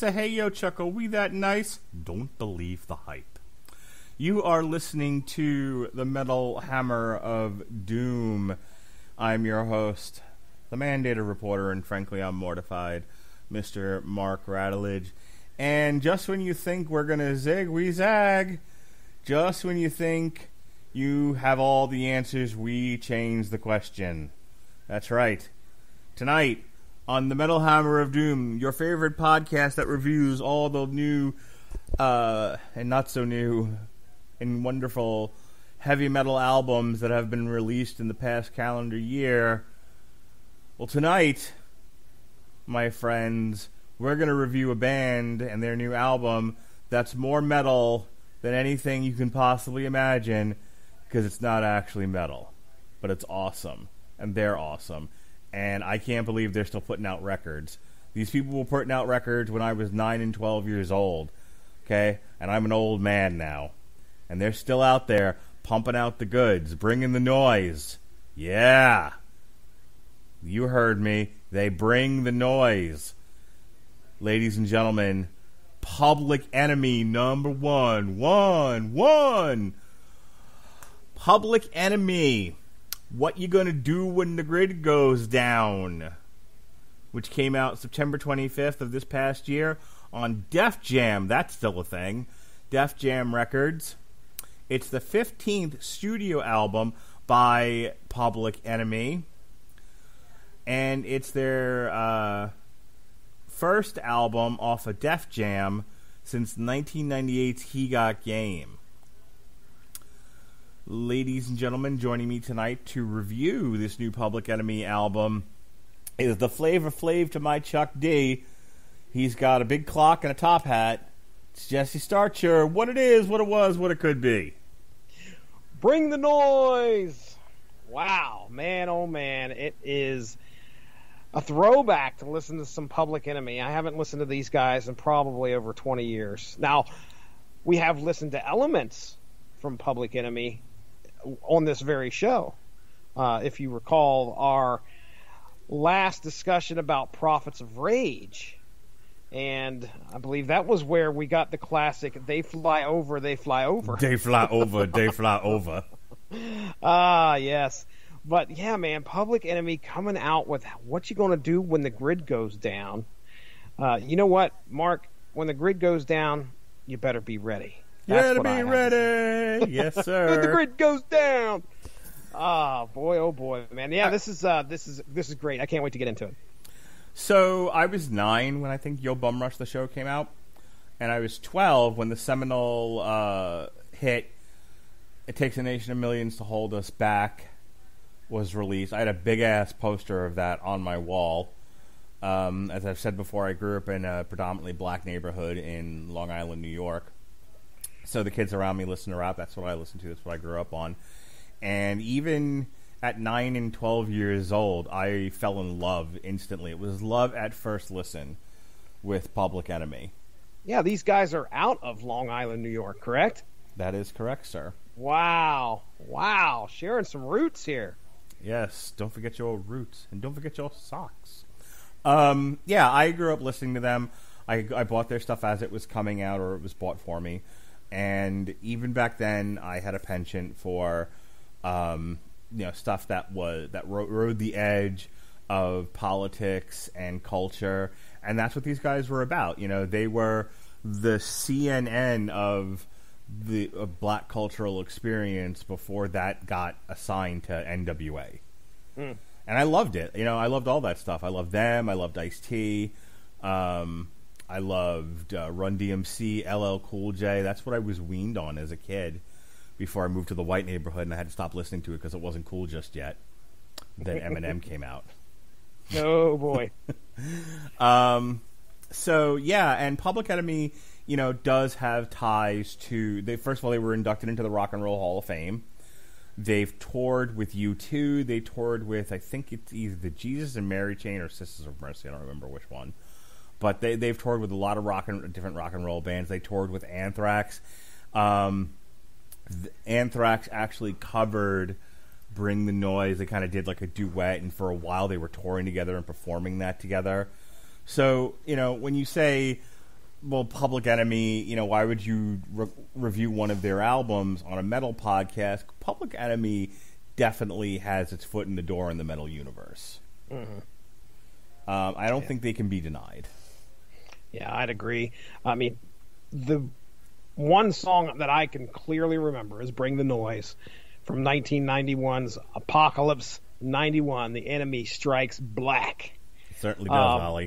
say, hey, yo, Chuck, are we that nice? Don't believe the hype. You are listening to the Metal Hammer of Doom. I'm your host, the mandated reporter, and frankly, I'm mortified, Mr. Mark Radulich. And just when you think we're going to zig, we zag. Just when you think you have all the answers, we change the question. That's right. Tonight, on the Metal Hammer of Doom, your favorite podcast that reviews all the new and not so new and wonderful heavy metal albums that have been released in the past calendar year. Well, tonight, my friends, we're going to review a band and their new album that's more metal than anything you can possibly imagine, because it's not actually metal, but it's awesome, and they're awesome. And I can't believe they're still putting out records. These people were putting out records when I was 9 and 12 years old, okay? And I'm an old man now. And they're still out there pumping out the goods, bringing the noise. Yeah. You heard me. They bring the noise. Ladies and gentlemen, Public Enemy number one. Public Enemy. What You Gonna Do When the Grid Goes Down, which came out September 25th of this past year on Def Jam. That's still a thing. Def Jam Records. It's the 15th studio album by Public Enemy, and it's their first album off of Def Jam since 1998's He Got Game. Ladies and gentlemen, joining me tonight to review this new Public Enemy album is the Flavor Flav to my Chuck D. He's got a big clock and a top hat. It's Jesse Starcher. What it is, what it was, what it could be. Bring the noise! Wow, man, oh man, it is a throwback to listen to some Public Enemy. I haven't listened to these guys in probably over 20 years. Now, we have listened to elements from Public Enemy on this very show. If you recall our last discussion about Prophets of Rage, and I believe that was where we got the classic They Fly Over, They Fly Over. They fly over, they fly over. Ah, yes. But yeah, man, Public Enemy coming out with What You Gonna Do When the Grid Goes Down. You know what, Mark? When the grid goes down, you better be ready. That's be ready. Yes, sir. When the grid goes down. Oh boy, man. Yeah, this is great. I can't wait to get into it. So I was 9 when I think Yo Bum Rush the show came out, and I was 12 when the seminal hit It Takes a Nation of Millions to Hold Us Back was released. I had a big ass poster of that on my wall. As I've said before, I grew up in a predominantly black neighborhood in Long Island, New York. So the kids around me listen to rap. That's what I listen to. That's what I grew up on. And even at 9 and 12 years old, I fell in love instantly. It was love at first listen with Public Enemy. Yeah, these guys are out of Long Island, New York, correct? That is correct, sir. Wow. Sharing some roots here. Yes, don't forget your roots. And don't forget your socks. Yeah, I grew up listening to them. I bought their stuff as it was coming out, or it was bought for me. And even back then, I had a penchant for, stuff that rode the edge of politics and culture, and that's what these guys were about. You know, they were the CNN of the black cultural experience before that got assigned to NWA. And I loved it. You know, I loved all that stuff. I loved them. I loved Ice-T. I loved Run DMC, LL Cool J. That's what I was weaned on as a kid before I moved to the white neighborhood, and I had to stop listening to it because it wasn't cool just yet. Then Eminem came out. Oh, boy. So, yeah, and Public Enemy, does have ties to... First of all, they were inducted into the Rock and Roll Hall of Fame. They've toured with U2. They toured with, I think it's either the Jesus and Mary Chain or Sisters of Mercy. I don't remember which one. But they've toured with a lot of different rock and roll bands. They toured with Anthrax. Anthrax actually covered Bring the Noise. They kind of did like a duet, and for a while they were touring together and performing that together. So, when you say well, Public Enemy, why would you review one of their albums on a metal podcast? Public Enemy definitely has its foot in the door in the metal universe. Mm-hmm. I don't think they can be denied. Yeah, I'd agree. I mean, the one song that I can clearly remember is Bring the Noise from 1991's Apocalypse 91, The Enemy Strikes Black. It certainly does, Ollie.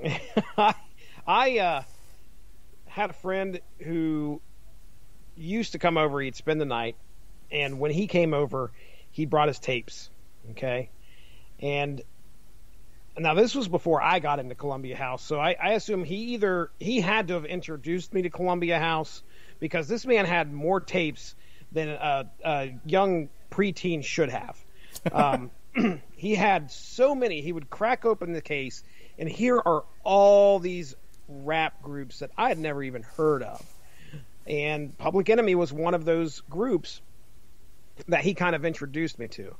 I had a friend who used to come over. He'd spend the night, and when he came over, he brought his tapes, okay? And now this was before I got into Columbia House, so I assume he had to have introduced me to Columbia House, because this man had more tapes than a young preteen should have. He had so many. He would crack open the case, and here are all these rap groups that I had never even heard of. And Public Enemy was one of those groups that he kind of introduced me to.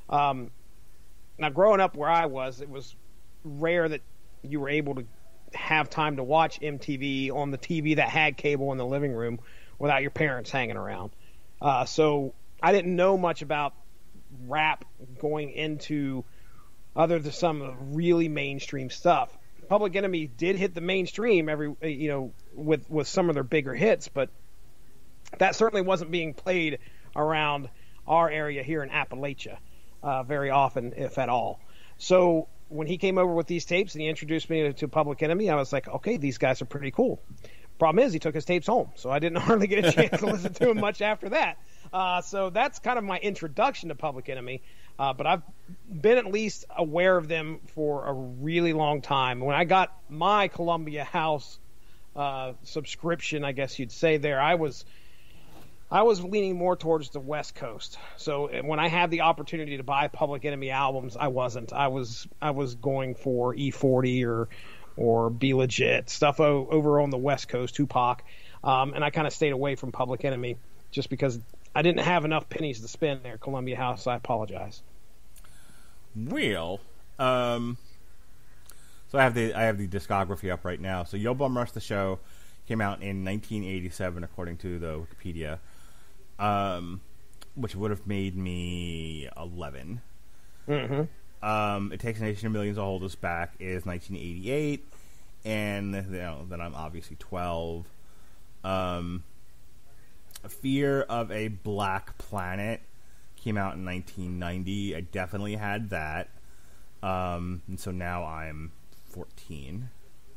Now, growing up where I was, it was rare that you were able to have time to watch MTV on the TV that had cable in the living room without your parents hanging around. So I didn't know much about rap going into other than some really mainstream stuff. Public Enemy did hit the mainstream with some of their bigger hits, but that certainly wasn't being played around our area here in Appalachia very often, if at all. So when he came over with these tapes and he introduced me to Public Enemy, I was like, okay, these guys are pretty cool. Problem is, he took his tapes home, so I didn't hardly get a chance to listen to him much after that. So that's kind of my introduction to Public Enemy. But I've been at least aware of them for a really long time. When I got my Columbia House subscription, I guess you'd say there, I was leaning more towards the West Coast. So when I had the opportunity to buy Public Enemy albums, I wasn't. I was going for E40 or Be Legit, stuff over on the West Coast, Tupac. And I kind of stayed away from Public Enemy just because I didn't have enough pennies to spend there, Columbia House. I apologize. Well, so I have the discography up right now. So Yo Bum Rush the Show came out in 1987, according to the Wikipedia, which would have made me 11. Mm-hmm. It Takes a Nation of Millions to Hold Us Back is 1988, and then I'm obviously 12. Fear of a Black Planet came out in 1990. I definitely had that. And so now I'm 14.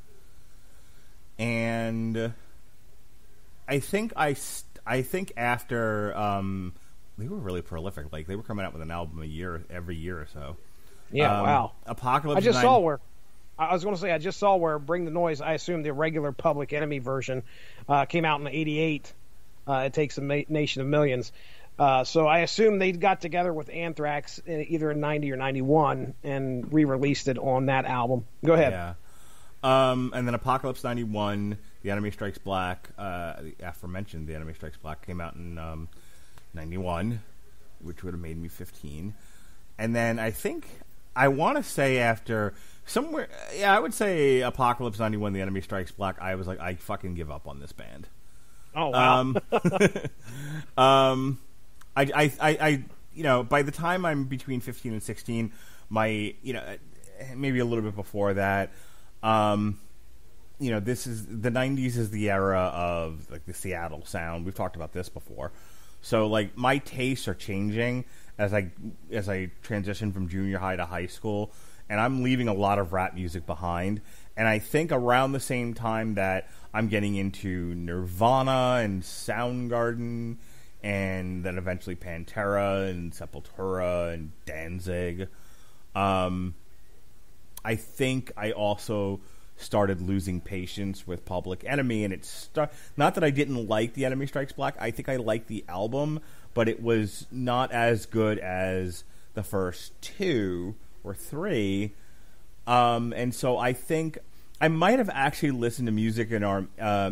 And I think after they were really prolific. Like, they were coming out with an album every year or so. Yeah, wow. Apocalypse. I was going to say, I just saw where Bring the Noise, I assume the regular Public Enemy version, came out in '88. It Takes a Nation of Millions. So I assume they got together with Anthrax either in 90 or 91 and re-released it on that album. Go ahead. Yeah. And then Apocalypse 91, The Enemy Strikes Black, the aforementioned The Enemy Strikes Black came out in 91, which would have made me 15. And then I want to say after somewhere, I would say Apocalypse 91, The Enemy Strikes Black, I was like, I fucking give up on this band. Oh, wow. I by the time I'm between 15 and 16, maybe a little bit before that, this is the 90s is the era of like the Seattle sound. We've talked about this before. So like my tastes are changing as I transition from junior high to high school, and I'm leaving a lot of rap music behind. And I think around the same time that I'm getting into Nirvana and Soundgarden, and then eventually Pantera and Sepultura and Danzig, I think I also started losing patience with Public Enemy, and not that I didn't like The Enemy Strikes Black. I think I liked the album, but it was not as good as the first two or three. And so I think I might have actually listened to music in our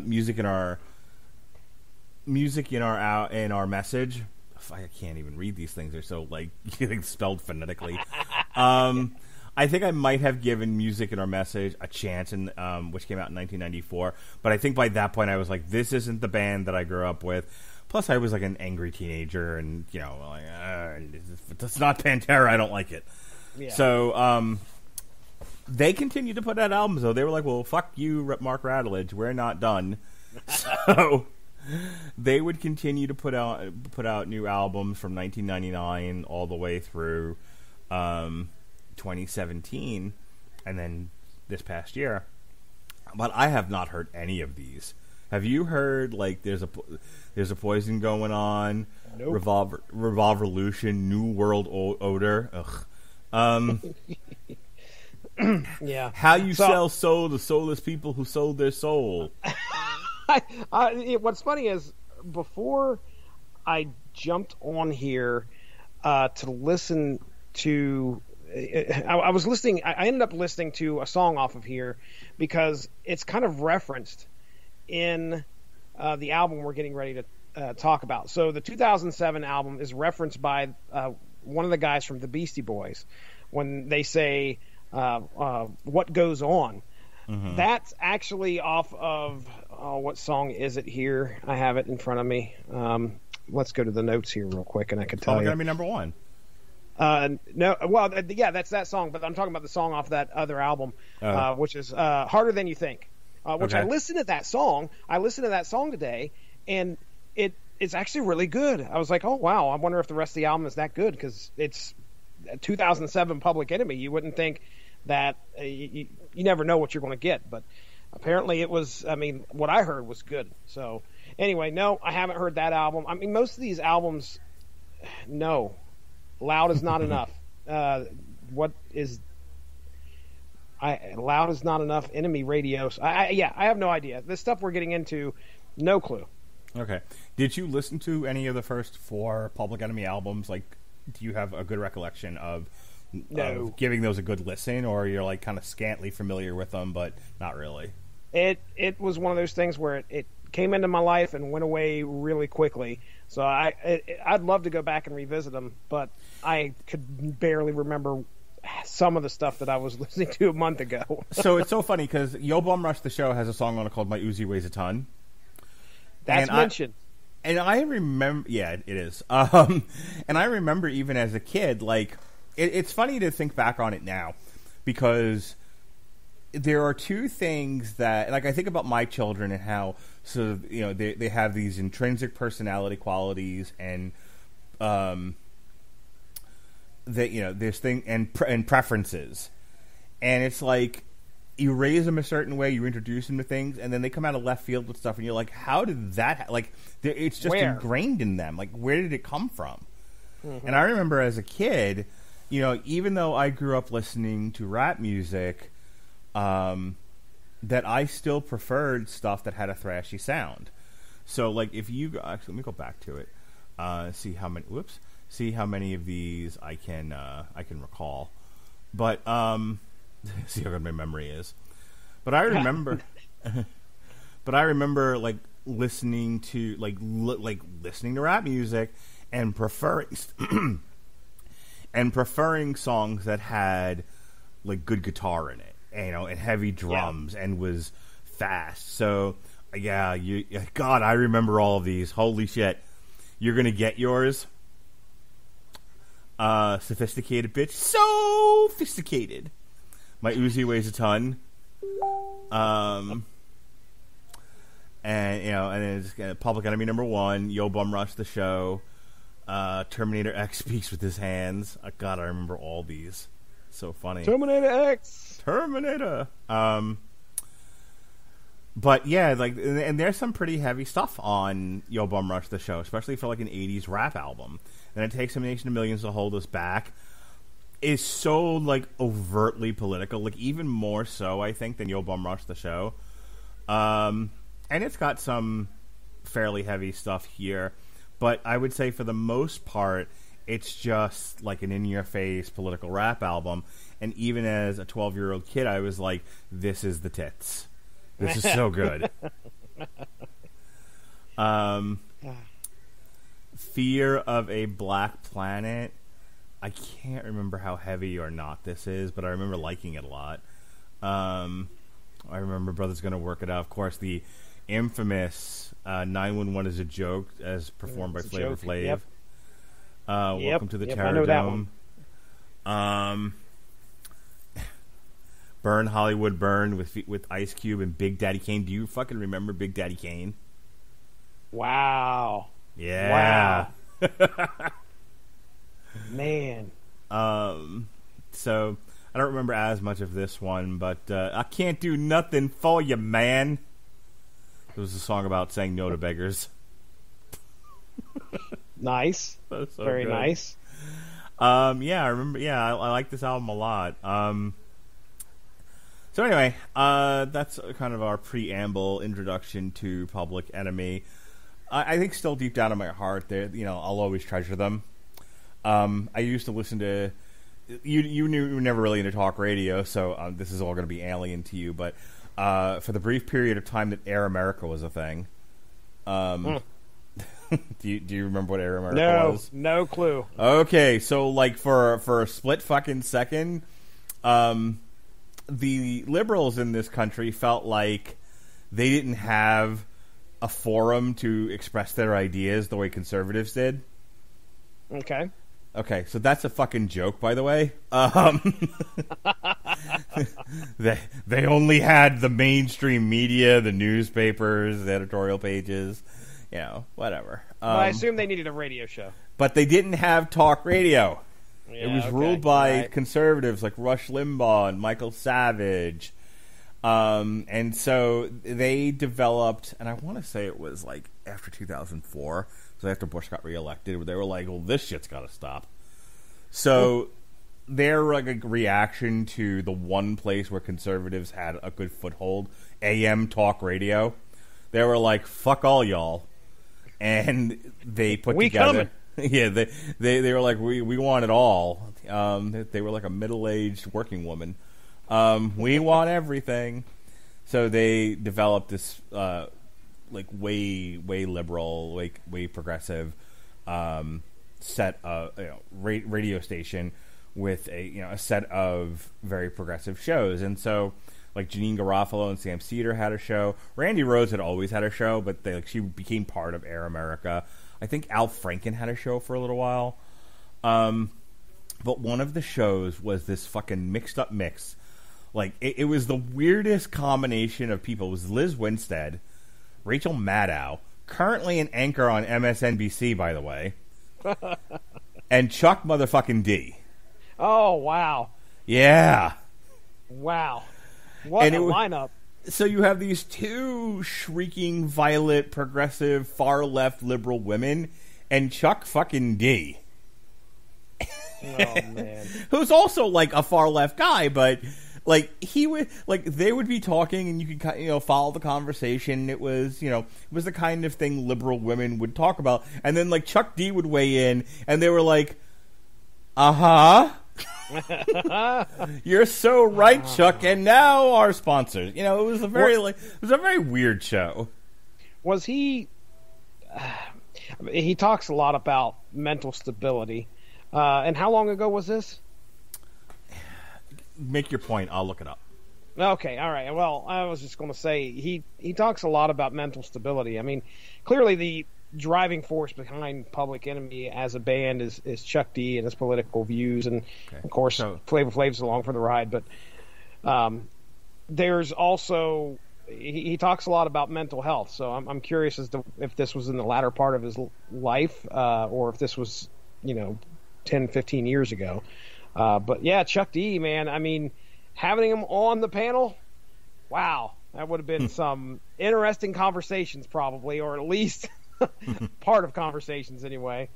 message. I can't even read these things; they're so like spelled phonetically. I think I might have given Music and Our Message a chance, in which came out in 1994. But I think by that point I was like, this isn't the band that I grew up with. Plus, I was like an angry teenager, and like, it's not Pantera. I don't like it. Yeah. So they continued to put out albums, though. They were like, well, fuck you, Mark Radulich. We're not done. So they would continue to put out new albums from 1999 all the way through 2017, and then this past year. But I have not heard any of these. Have you heard, like, there's a Poison going on? Nope. Revolvolution, New World Odor. Ugh. Yeah. How you sell soul to soulless people who sold their soul. What's funny is, before I jumped on here to listen to, I was listening. I ended up listening to a song off of here because it's kind of referenced in the album we're getting ready to talk about. So the 2007 album is referenced by one of the guys from the Beastie Boys when they say, "What Goes On." Mm-hmm. That's actually off of what song is it here? I have it in front of me. Let's go to the notes here real quick, and I can tell you. Gonna be number one. No, well, yeah, that's that song, but I'm talking about the song off that other album, which is Harder Than You Think. Which okay. I listened to that song. I listened to that song today, and it's actually really good. I was like, oh wow, I wonder if the rest of the album is that good, because it's 2007 Public Enemy. You wouldn't think that you never know what you're going to get, but apparently it was. I mean, what I heard was good. So anyway, no, I haven't heard that album. I mean, most of these albums, no, Loud is not enough. What is Loud is not enough. Enemy Radio. I have no idea. This stuff we're getting into, no clue. Okay. Did you listen to any of the first 4 Public Enemy albums? Like, do you have a good recollection of giving those a good listen, or you're like kind of scantily familiar with them, but not really? It was one of those things where it came into my life and went away really quickly. So I'd love to go back and revisit them, but I could barely remember some of the stuff that I was listening to a month ago. So it's so funny because Yo Bum Rush the Show has a song on it called My Uzi Weighs a Ton. That's mentioned. And I remember, yeah, it is. And I remember even as a kid, like, it's funny to think back on it now, because there are two things that, like, I think about my children and how, sort of, they have these intrinsic personality qualities, and this thing and preferences, and it's like you raise them a certain way, you introduce them to things, and then they come out of left field with stuff, and you're like, how did that, like, it's just ingrained in them. Like, where did it come from? Mm-hmm. And I remember as a kid, even though I grew up listening to rap music, that I still preferred stuff that had a thrashy sound. So, like, if you actually, let me go back to it, see how many of these I can recall. But see how good my memory is. But I remember, like, listening to listening to rap music and preferring songs that had, like, good guitar in it, and heavy drums, and was fast. So yeah, God, I remember all of these. Holy shit, you're gonna get yours. Sophisticated bitch, so sophisticated. My Uzi Weighs a Ton. And it's Public Enemy number 1, Yo Bum Rush the Show, Terminator X Speaks with His Hands. God, I remember all these. So funny. Terminator X. Terminator. But yeah, like, and there's some pretty heavy stuff on Yo Bum Rush the Show, especially for like an 80s rap album. And It Takes a Nation of Millions to Hold Us Back is so, like, overtly political, like, even more so, I think, than Yo Bum Rush the Show. And it's got some fairly heavy stuff here, but I would say for the most part, it's just like an in-your-face political rap album. And even as a 12-year-old kid, I was like, this is the tits. This is so good. Fear of a Black Planet, I can't remember how heavy or not this is, but I remember liking it a lot. I remember Brother's Gonna Work It Out. Of course, the infamous 911 is a Joke, as performed by Flavor Flav. Yep. Welcome to the I Terror know that Dome. Burn Hollywood Burn with Ice Cube and Big Daddy Kane. Do you fucking remember Big Daddy Kane? Wow. Yeah. Wow. Man. So I don't remember as much of this one, but I can't do nothing for you, man. It was a song about saying no to beggars. Nice. So Very good. nice. Yeah, I remember. Yeah, I like this album a lot. So anyway, that's kind of our preamble introduction to Public Enemy. I think still deep down in my heart, I'll always treasure them. I used to listen to. You knew you were never really into talk radio, so this is all going to be alien to you. But for the brief period of time that Air America was a thing, do you remember what Air America was? No clue. Okay, so like for a split fucking second, the liberals in this country felt like they didn't have a forum to express their ideas the way conservatives did. Okay, so that's a fucking joke, by the way. They only had the mainstream media, the newspapers, the editorial pages, whatever. Well, I assume they needed a radio show. But they didn't have talk radio. Yeah, it was okay. ruled by Right. conservatives like Rush Limbaugh and Michael Savage. And so they developed, and I want to say it was like after 2004, so after Bush got reelected, they were like, well, this shit's got to stop. So their like a reaction to the one place where conservatives had a good foothold, AM talk radio, they were like, fuck all y'all. And they put together... Yeah, they were like, we want it all. They were like a middle-aged working woman. We want everything. So they developed this like way liberal, like way progressive set of radio station with a set of very progressive shows. And so like Janine Garofalo and Sam Cedar had a show. Randy Rhoads had always had a show, but she became part of Air America. I think Al Franken had a show for a little while. But one of the shows was this fucking mixed up mix. Like, it was the weirdest combination of people. It was Liz Winstead, Rachel Maddow, currently an anchor on MSNBC, by the way, and Chuck motherfucking D. Oh, wow. Yeah. Wow. What a lineup. So you have these two shrieking, violent, progressive, far-left liberal women, and Chuck fucking D. Oh, man. Who's also, like, a far-left guy, but, like, he would, like, they would be talking, and you could, follow the conversation. It was, it was the kind of thing liberal women would talk about. And then, like, Chuck D would weigh in, and they were like, uh-huh. You're so right, Chuck. And now our sponsors. It was a very weird show. Was he? He talks a lot about mental stability. And how long ago was this? Make your point. I'll look it up. Okay, all right. Well, I was just going to say he talks a lot about mental stability. I mean, clearly the driving force behind Public Enemy as a band is Chuck D and his political views, and of course Flavor Flav's along for the ride. But there's also he talks a lot about mental health. So I'm curious as to if this was in the latter part of his life or if this was 10, 15 years ago. But yeah, Chuck D, man. I mean, having him on the panel, wow, that would have been some interesting conversations, probably, or at least. Part of conversations, anyway.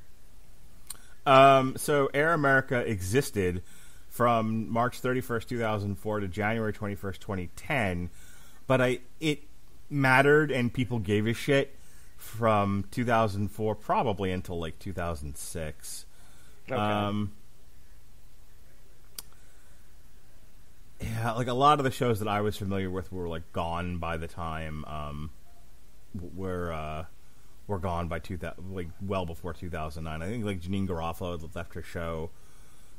So Air America existed from March 31st, 2004 to January 21st, 2010, but it mattered and people gave a shit from 2004 probably until like 2006. Okay. Yeah, like a lot of the shows that I was familiar with were like gone by the time were gone by 2000, like well before 2009. I think like Janine Garofalo had left her show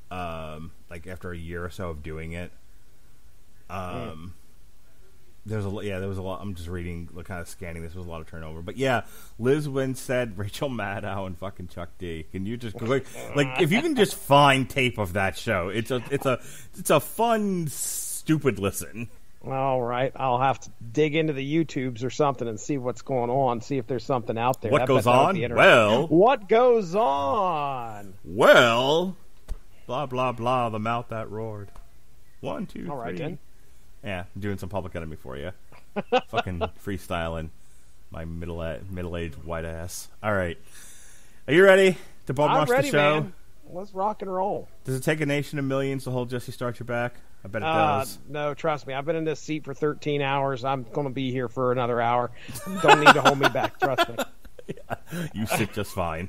like after a year or so of doing it. There was a lot. I'm just reading, kind of scanning. This was a lot of turnover, but yeah, Liz Winstead, Rachel Maddow, and fucking Chuck D. Can you just like if you can just find tape of that show, it's a fun, stupid listen. All right, I'll have to dig into the YouTubes or something and see what's going on. See if there's something out there. What goes on? Well, what goes on? Well, blah blah blah. The mouth that roared. 1, 2, 3. All right, then. Yeah, I'm doing some Public Enemy for you. Fucking freestyling my middle-aged white ass. All right. Are you ready to bum rush the show? Man. Let's rock and roll. Does it take a nation of millions to hold Jesse Starcher back? I bet it does. No, trust me. I've been in this seat for 13 hours. I'm going to be here for another hour. Don't need to hold me back. Trust me. Yeah, you sit just fine.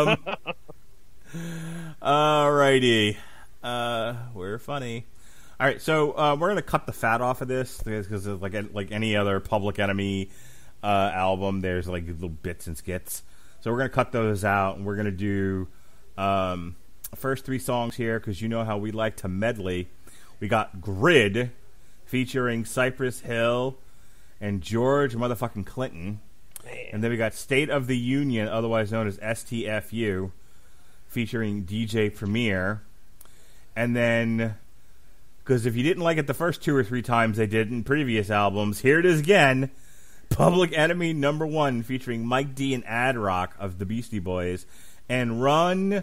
All righty. We're funny. All right, so we're going to cut the fat off of this because like any other Public Enemy album, there's like little bits and skits. So we're going to cut those out, and we're going to do first 3 songs here because you know how we like to medley. We got Grid featuring Cypress Hill and George motherfucking Clinton. Man. And then we got State of the Union, otherwise known as STFU, featuring DJ Premier. And then, because if you didn't like it the first 2 or 3 times they did in previous albums, here it is again. Public Enemy #1 featuring Mike D and Ad Rock of the Beastie Boys. And Run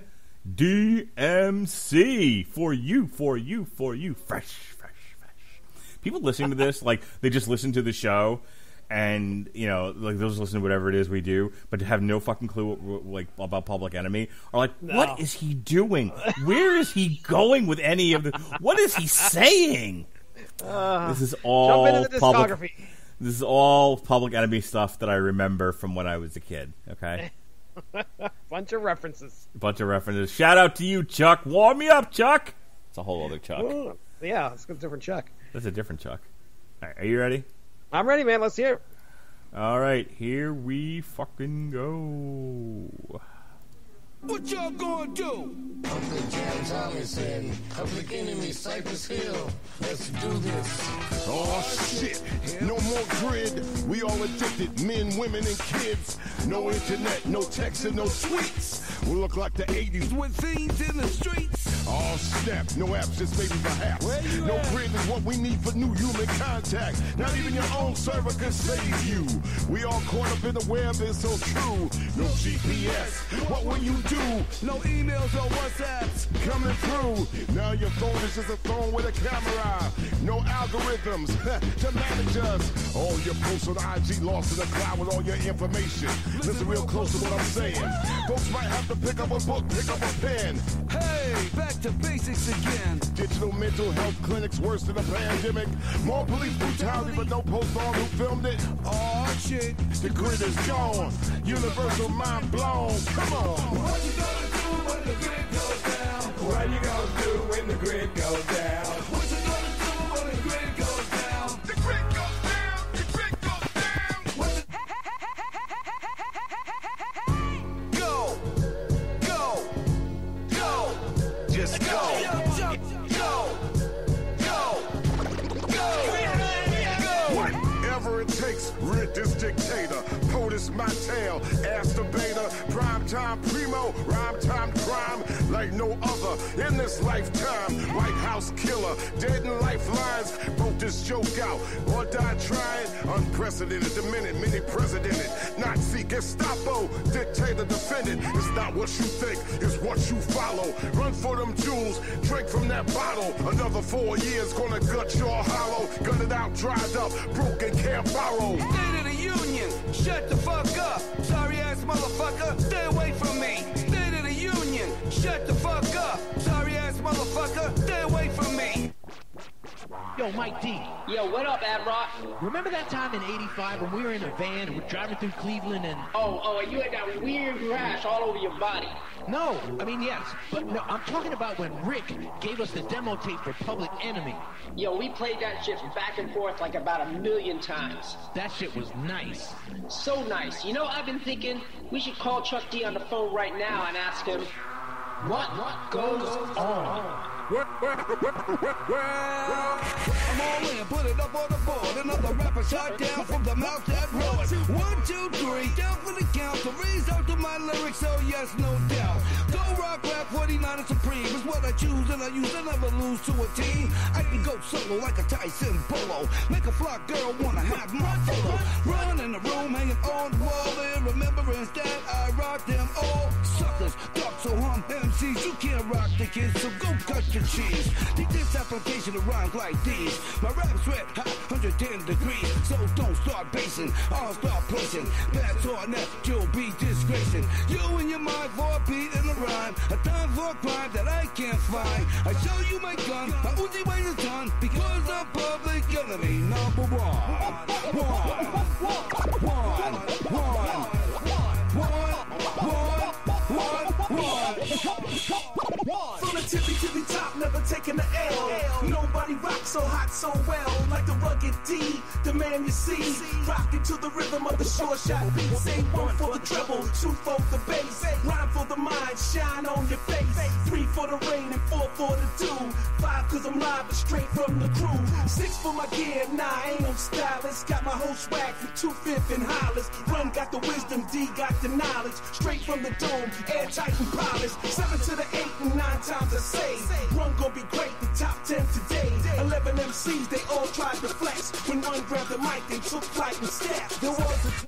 DMC for you. Fresh. People listening to this, like, they just listen to the show and, you know, like, they'll just listen to whatever it is we do, but have no fucking clue, like, about Public Enemy, are like, what is he doing? Where is he going with any of the... What is he saying? This is all jump into the discography. This is all Public Enemy stuff that I remember from when I was a kid, okay? Bunch of references. Shout out to you, Chuck. Warm me up, Chuck. It's a whole other Chuck. Ooh, yeah, it's a different Chuck. That's a different Chuck. All right, are you ready? I'm ready, man. Let's hear it. All right, here we fucking go. What y'all gonna do? Uncle Jam Thomason, Public Enemy, Cypress Hill. Let's do this. Oh shit, no more grid. We all addicted, men, women, and kids. No internet, no text, and no tweets. We look like the 80s with fiends in the streets. Oh snap, no apps, just maybe perhaps. No grid is what we need for new human contact. Not even your own server can save you. We all caught up in the web, it's so true. No GPS, what will you do? No emails or WhatsApps coming through. Now your phone is just a phone with a camera. No algorithms to manage us. All your posts on IG lost in the cloud with all your information. Listen real close to what I'm saying. Folks might have to pick up a book, pick up a pen. Hey, back to basics again. Digital mental health clinics worse than a pandemic. More police brutality, but no post on who filmed it. Oh shit, the grid is gone. Universal mind blown. Come on. What you gonna do when the grid goes down? What you gonna do when the grid goes down? What you gonna do when the grid goes down? The grid goes down. The grid goes down. Go. Just go. Whatever it takes, rid this dictator. POTUS my tail, ass the beta. Prime time primo, rhyme time crime like no other in this lifetime. White House killer, dead in lifelines. Broke this joke out or died trying. Unprecedented, the minute, many presidented. Nazi, Gestapo, dictator, defendant. It's not what you think, it's what you follow. Run for them jewels, drink from that bottle. Another 4 years gonna gut your hollow. Gun it out, dried up, broken, can't borrow. State of the Union, shut the fuck up. Sorry ass motherfucker, stay away from me. State of the Union, shut the fuck up. Sorry ass motherfucker, stay away from me. Yo, Mike D. Yo, what up, Ad Rock? Remember that time in '85 when we were in a van and we're driving through Cleveland and... Oh, and you had that weird rash all over your body. No, I mean, yes, but no, I'm talking about when Rick gave us the demo tape for Public Enemy. Yo, we played that shit back and forth like about 1,000,000 times. That shit was nice. So nice. You know, I've been thinking we should call Chuck D on the phone right now and ask him, What goes on? I'm all in, put it up on the board. Another rapper shot down from the mouth that roars. 1, 2, 3, down for the count. To raise out to my lyrics, so yes, no doubt. Go rock, rap, 49 and supreme is what I choose and I use. I never lose to a team. I can go solo like a Tyson Polo. Make a fly girl wanna have my photo. Run in the room, hanging on the wall. In remembrance that I rock them all. Suckers, ducks, so hum MCs. You can't rock the kids, so go cut your cheese. Take this application of rhymes like these. My rap's red hot, 110 degrees. So don't start basing, I'll start placing. Bad tornet, you'll be disgracing. You and your mind for a beat and a rhyme. A time for a crime that I can't find. I show you my gun, my Uzi weighs a ton. Because I'm public enemy number one. From the tippy to the top, never taking the L. Nobody rocks so hot, so well. Like the rugged D, the man you see. Rocking to the rhythm of the short shot beat. Say 1 for the treble, 2 for the bass. Rhyme for the mind, shine on your face. 3 for the rain and 4 for the dew. 5 cause I'm live and straight from the crew. 6 for my gear, 9 ain't no stylist. Got my whole swag from 2/5 and Hollis. Run got the wisdom, D got the knowledge. Straight from the dome, airtight and polished. 7 to the 8 and 9 times I say. Run gon' be great, the top 10 today. 11 MCs, they all tried to flex. When one grabbed the mic, they took flight instead. There was a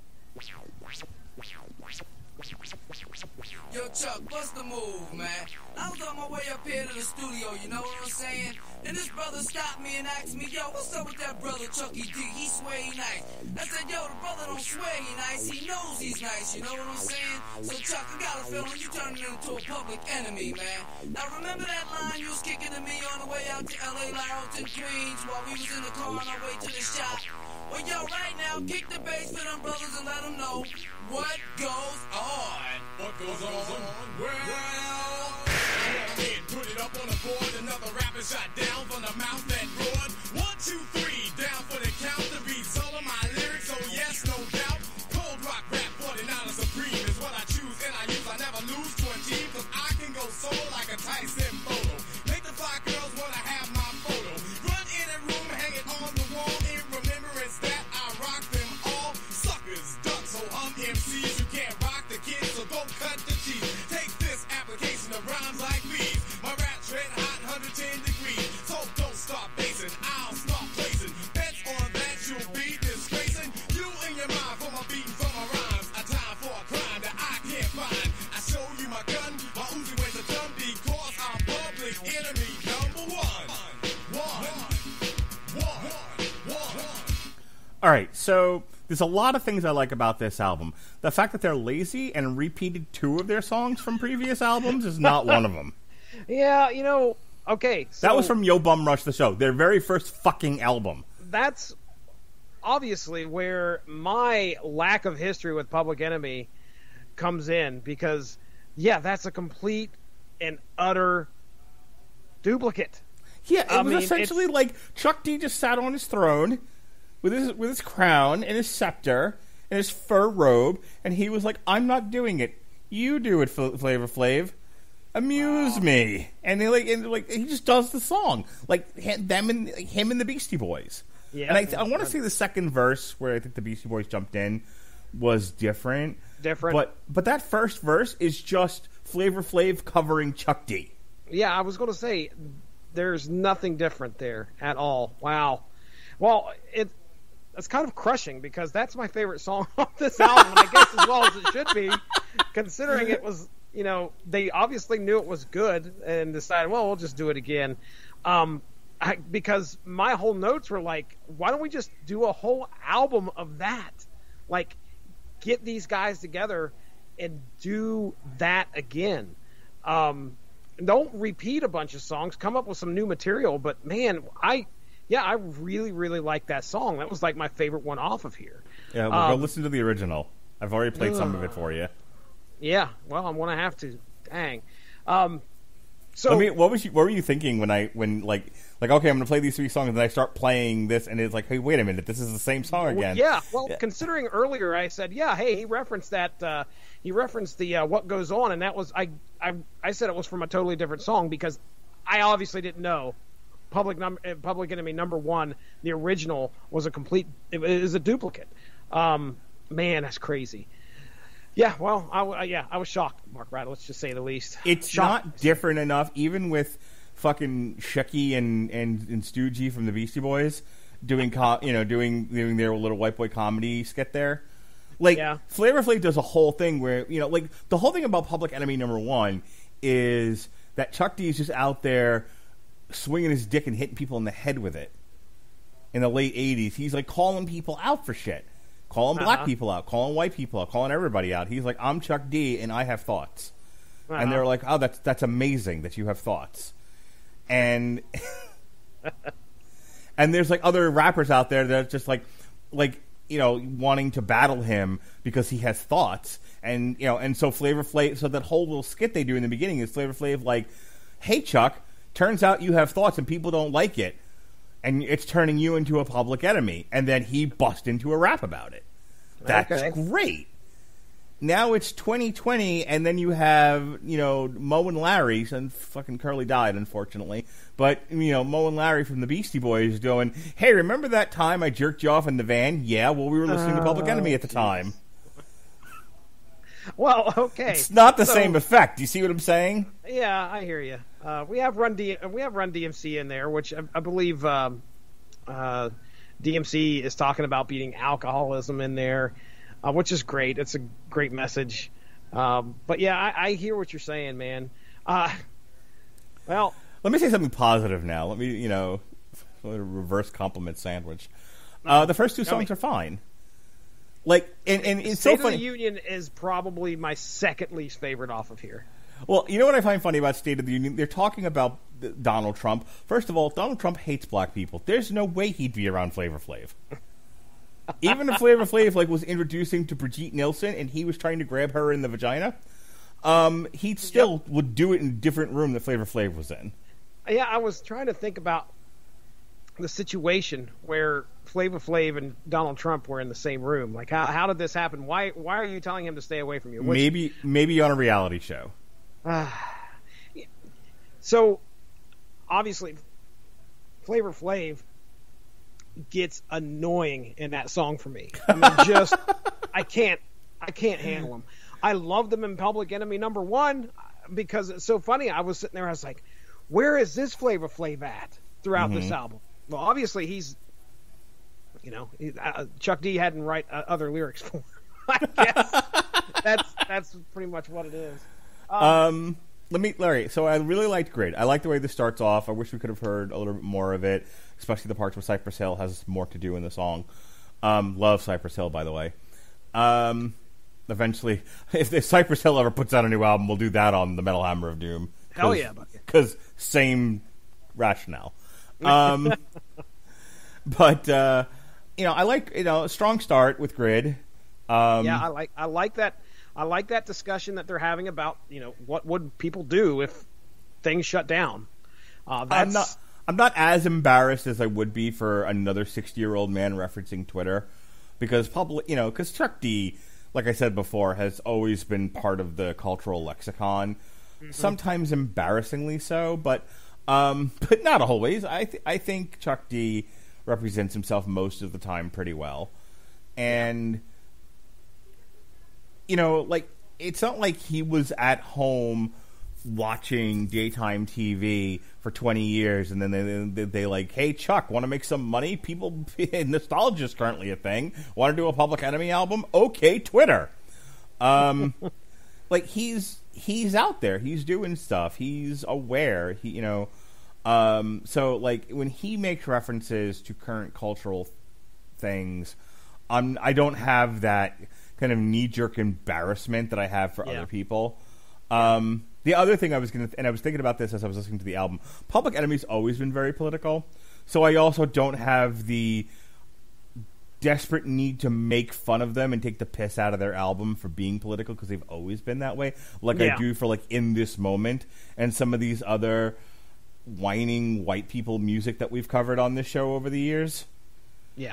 Yo, Chuck, what's the move, man? I was on my way up here to the studio, you know what I'm saying? And this brother stopped me and asked me, yo, what's up with that brother Chucky D? He swear he nice. I said, yo, the brother don't swear he nice, he knows he's nice, you know what I'm saying? So, Chuck, I got a feeling you turning into a public enemy, man. Now, remember that line you was kicking to me on the way out to L.A., Lyleton, Queens, while we was in the car on our way to the shop? Well, yo, right now, kick the bass for them brothers and let them know what goes on. What goes on? Well, put it up on the board. Another rapper shot down from the mouth that roared. 1, 2, 3, down for the count. The beats all of my lyrics, oh yes, no doubt. Cold rock rap, 49 supreme is what I choose and I use. I never lose to a team, cause I can go solo like a Tyson Polo. Make the fly girls wanna have my photo. Run in a room, hang it on the wall in remembrance that I rock them all. Suckers, ducks, so MCs, you can't rock the kids, so go cut the cheese. Take this application of rhymes like these. My rap's red hot, 110 degrees. So don't start basing, I'll start placing. Bets on that you'll be disgracing. You in your mind for my beat and for my rhymes. A time for a crime that I can't find. I show you my gun, my Uzi weighs a ton because I'm public enemy number one. All right, so there's a lot of things I like about this album. The fact that they're lazy and repeated 2 of their songs from previous albums is not one of them. Yeah, you know, okay. So that was from Yo Bum Rush the Show, their very first fucking album. That's obviously where my lack of history with Public Enemy comes in, because, yeah, that's a complete and utter duplicate. Yeah, it was essentially like Chuck D just sat on his throne with his crown and his scepter and his fur robe, and he was like, I'm not doing it. You do it, Flavor Flav. Amuse me. And he just does the song. Like him and the Beastie Boys. Yeah, and I want to say the second verse, where I think the Beastie Boys jumped in, was different. But that first verse is just Flavor Flav covering Chuck D. Yeah, I was going to say, there's nothing different there at all. Wow. Well, it's kind of crushing, because that's my favorite song off this album, and I guess as well as it should be, considering it was, you know, they obviously knew it was good and decided, well, we'll just do it again. Because my whole notes were like, why don't we just do a whole album of that? Like, get these guys together and do that again. Don't repeat a bunch of songs, come up with some new material, but man, I really, really like that song. That was like my favorite one off of here. Yeah, well, go listen to the original. I've already played some of it for you. Yeah, well, I'm going to have to. Dang. So what were you thinking when okay, I'm going to play these 3 songs, and then I start playing this, and it's like, hey, wait a minute, this is the same song again. Considering earlier I said, hey, he referenced that, he referenced the What Goes On, and that was, I said it was from a totally different song, because I obviously didn't know Public Enemy #1, the original, was it is a duplicate. Man, that's crazy. Yeah, well, I was shocked, Mark Rattle. Let's just say the least. It's shocked. Not different enough, even with fucking Shecky and Stoogie from the Beastie Boys doing doing their little white boy comedy skit there. Flavor Flav does a whole thing where the whole thing about Public Enemy #1 is that Chuck D is just out there swinging his dick and hitting people in the head with it. In the late '80s, he's like calling people out for shit. Calling black people out, calling white people out, calling everybody out. He's like, I'm Chuck D, and I have thoughts. And they're like, oh, that's amazing that you have thoughts. And and there's like other rappers out there that are just like wanting to battle him because he has thoughts. And so Flavor Flav, so that whole little skit they do in the beginning is Flavor Flav like, hey Chuck, turns out you have thoughts and people don't like it. And it's turning you into a public enemy. And then he busts into a rap about it. That's great. Now it's 2020, and then you have, Mo and Larry, and fucking Curly died, unfortunately. But, Mo and Larry from the Beastie Boys going, hey, remember that time I jerked you off in the van? Yeah, well, we were listening to Public Enemy at the time. Well, okay. It's not the same effect. Do you see what I'm saying? Yeah, I hear you. We have Run DMC in there, which I believe DMC is talking about beating alcoholism in there, which is great. It's a great message. But yeah, I hear what you're saying, man. Well, let me say something positive now. Let me, a reverse compliment sandwich. The first 2 songs are fine. Like, and it's so funny. State of the Union is probably my second least favorite off of here. Well, you know what I find funny about State of the Union? They're talking about Donald Trump. First of all, Donald Trump hates black people. There's no way he'd be around Flavor Flav. Even if Flavor Flav was introducing to Brigitte Nielsen and he was trying to grab her in the vagina, he still would do it in a different room that Flavor Flav was in. Yeah, I was trying to think about the situation where Flavor Flav and Donald Trump were in the same room. Like, how did this happen? Why are you telling him to stay away from you? Maybe on a reality show. So, obviously, Flavor Flav gets annoying in that song for me. I mean, I can't handle him. I loved him in Public Enemy #1 because it's so funny. I was sitting there, I was like, where is this Flavor Flav at throughout this album? Well, obviously he's, Chuck D hadn't write other lyrics for him. I guess that's pretty much what it is. Larry, so I really liked Grid. I like the way this starts off. I wish we could have heard a little bit more of it, especially the parts where Cypress Hill has more to do in the song. Love Cypress Hill, by the way. Eventually, if Cypress Hill ever puts out a new album, we'll do that on the Metal Hammer of Doom. Hell yeah, Bucket. Because same rationale. But I like a strong start with Grid. Yeah, I like that. I like that discussion that they're having about what would people do if things shut down. I'm not as embarrassed as I would be for another 60-year-old man referencing Twitter, because because Chuck D, like I said before, has always been part of the cultural lexicon. Mm-hmm. Sometimes embarrassingly so, but not always. I think Chuck D represents himself most of the time pretty well, and it's not like he was at home watching daytime TV for 20 years and then they like, hey Chuck, want to make some money? People, nostalgia is currently a thing. Want to do a Public Enemy album? Okay, Twitter. He's out there. He's doing stuff. He's aware. So when he makes references to current cultural things, I don't have that kind of knee-jerk embarrassment that I have for other people. The other thing I was thinking about this as I was listening to the album, Public Enemy's always been very political, so I also don't have the desperate need to make fun of them and take the piss out of their album for being political because they've always been that way, like I do for like In This Moment and some of these other whining white people music that we've covered on this show over the years. Yeah.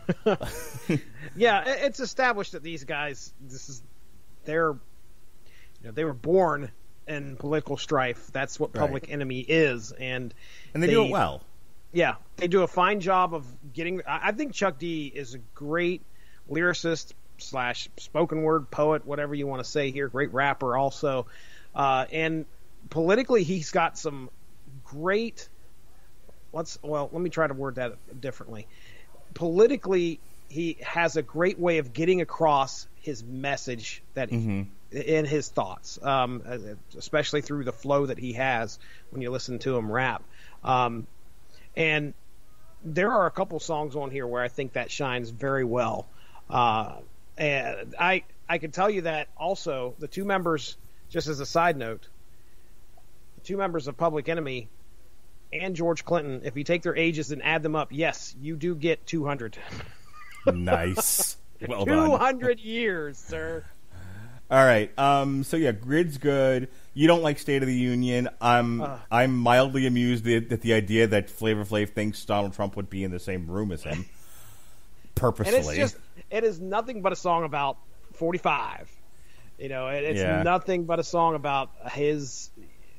Yeah, it's established that these guys, they were born in political strife. That's what Public Enemy is, and they do it well. Yeah, they do a fine job of getting. I think Chuck D is a great lyricist / spoken word poet, whatever you want to say here. Great rapper also, and politically he's got some great. Let me try to word that differently. Politically, he has a great way of getting across his message that in his thoughts, especially through the flow that he has when you listen to him rap. And there are a couple songs on here where I think that shines very well. And I can tell you that also the two members, just as a side note, the two members of Public Enemy and George Clinton, if you take their ages and add them up, yes, you do get 200. Nice. Well done. 200 years, sir. All right. So yeah, Grid's good. You don't like State of the Union. I'm mildly amused at the idea that Flavor Flav thinks Donald Trump would be in the same room as him purposefully. And it is nothing but a song about 45. You know, it's nothing but a song about his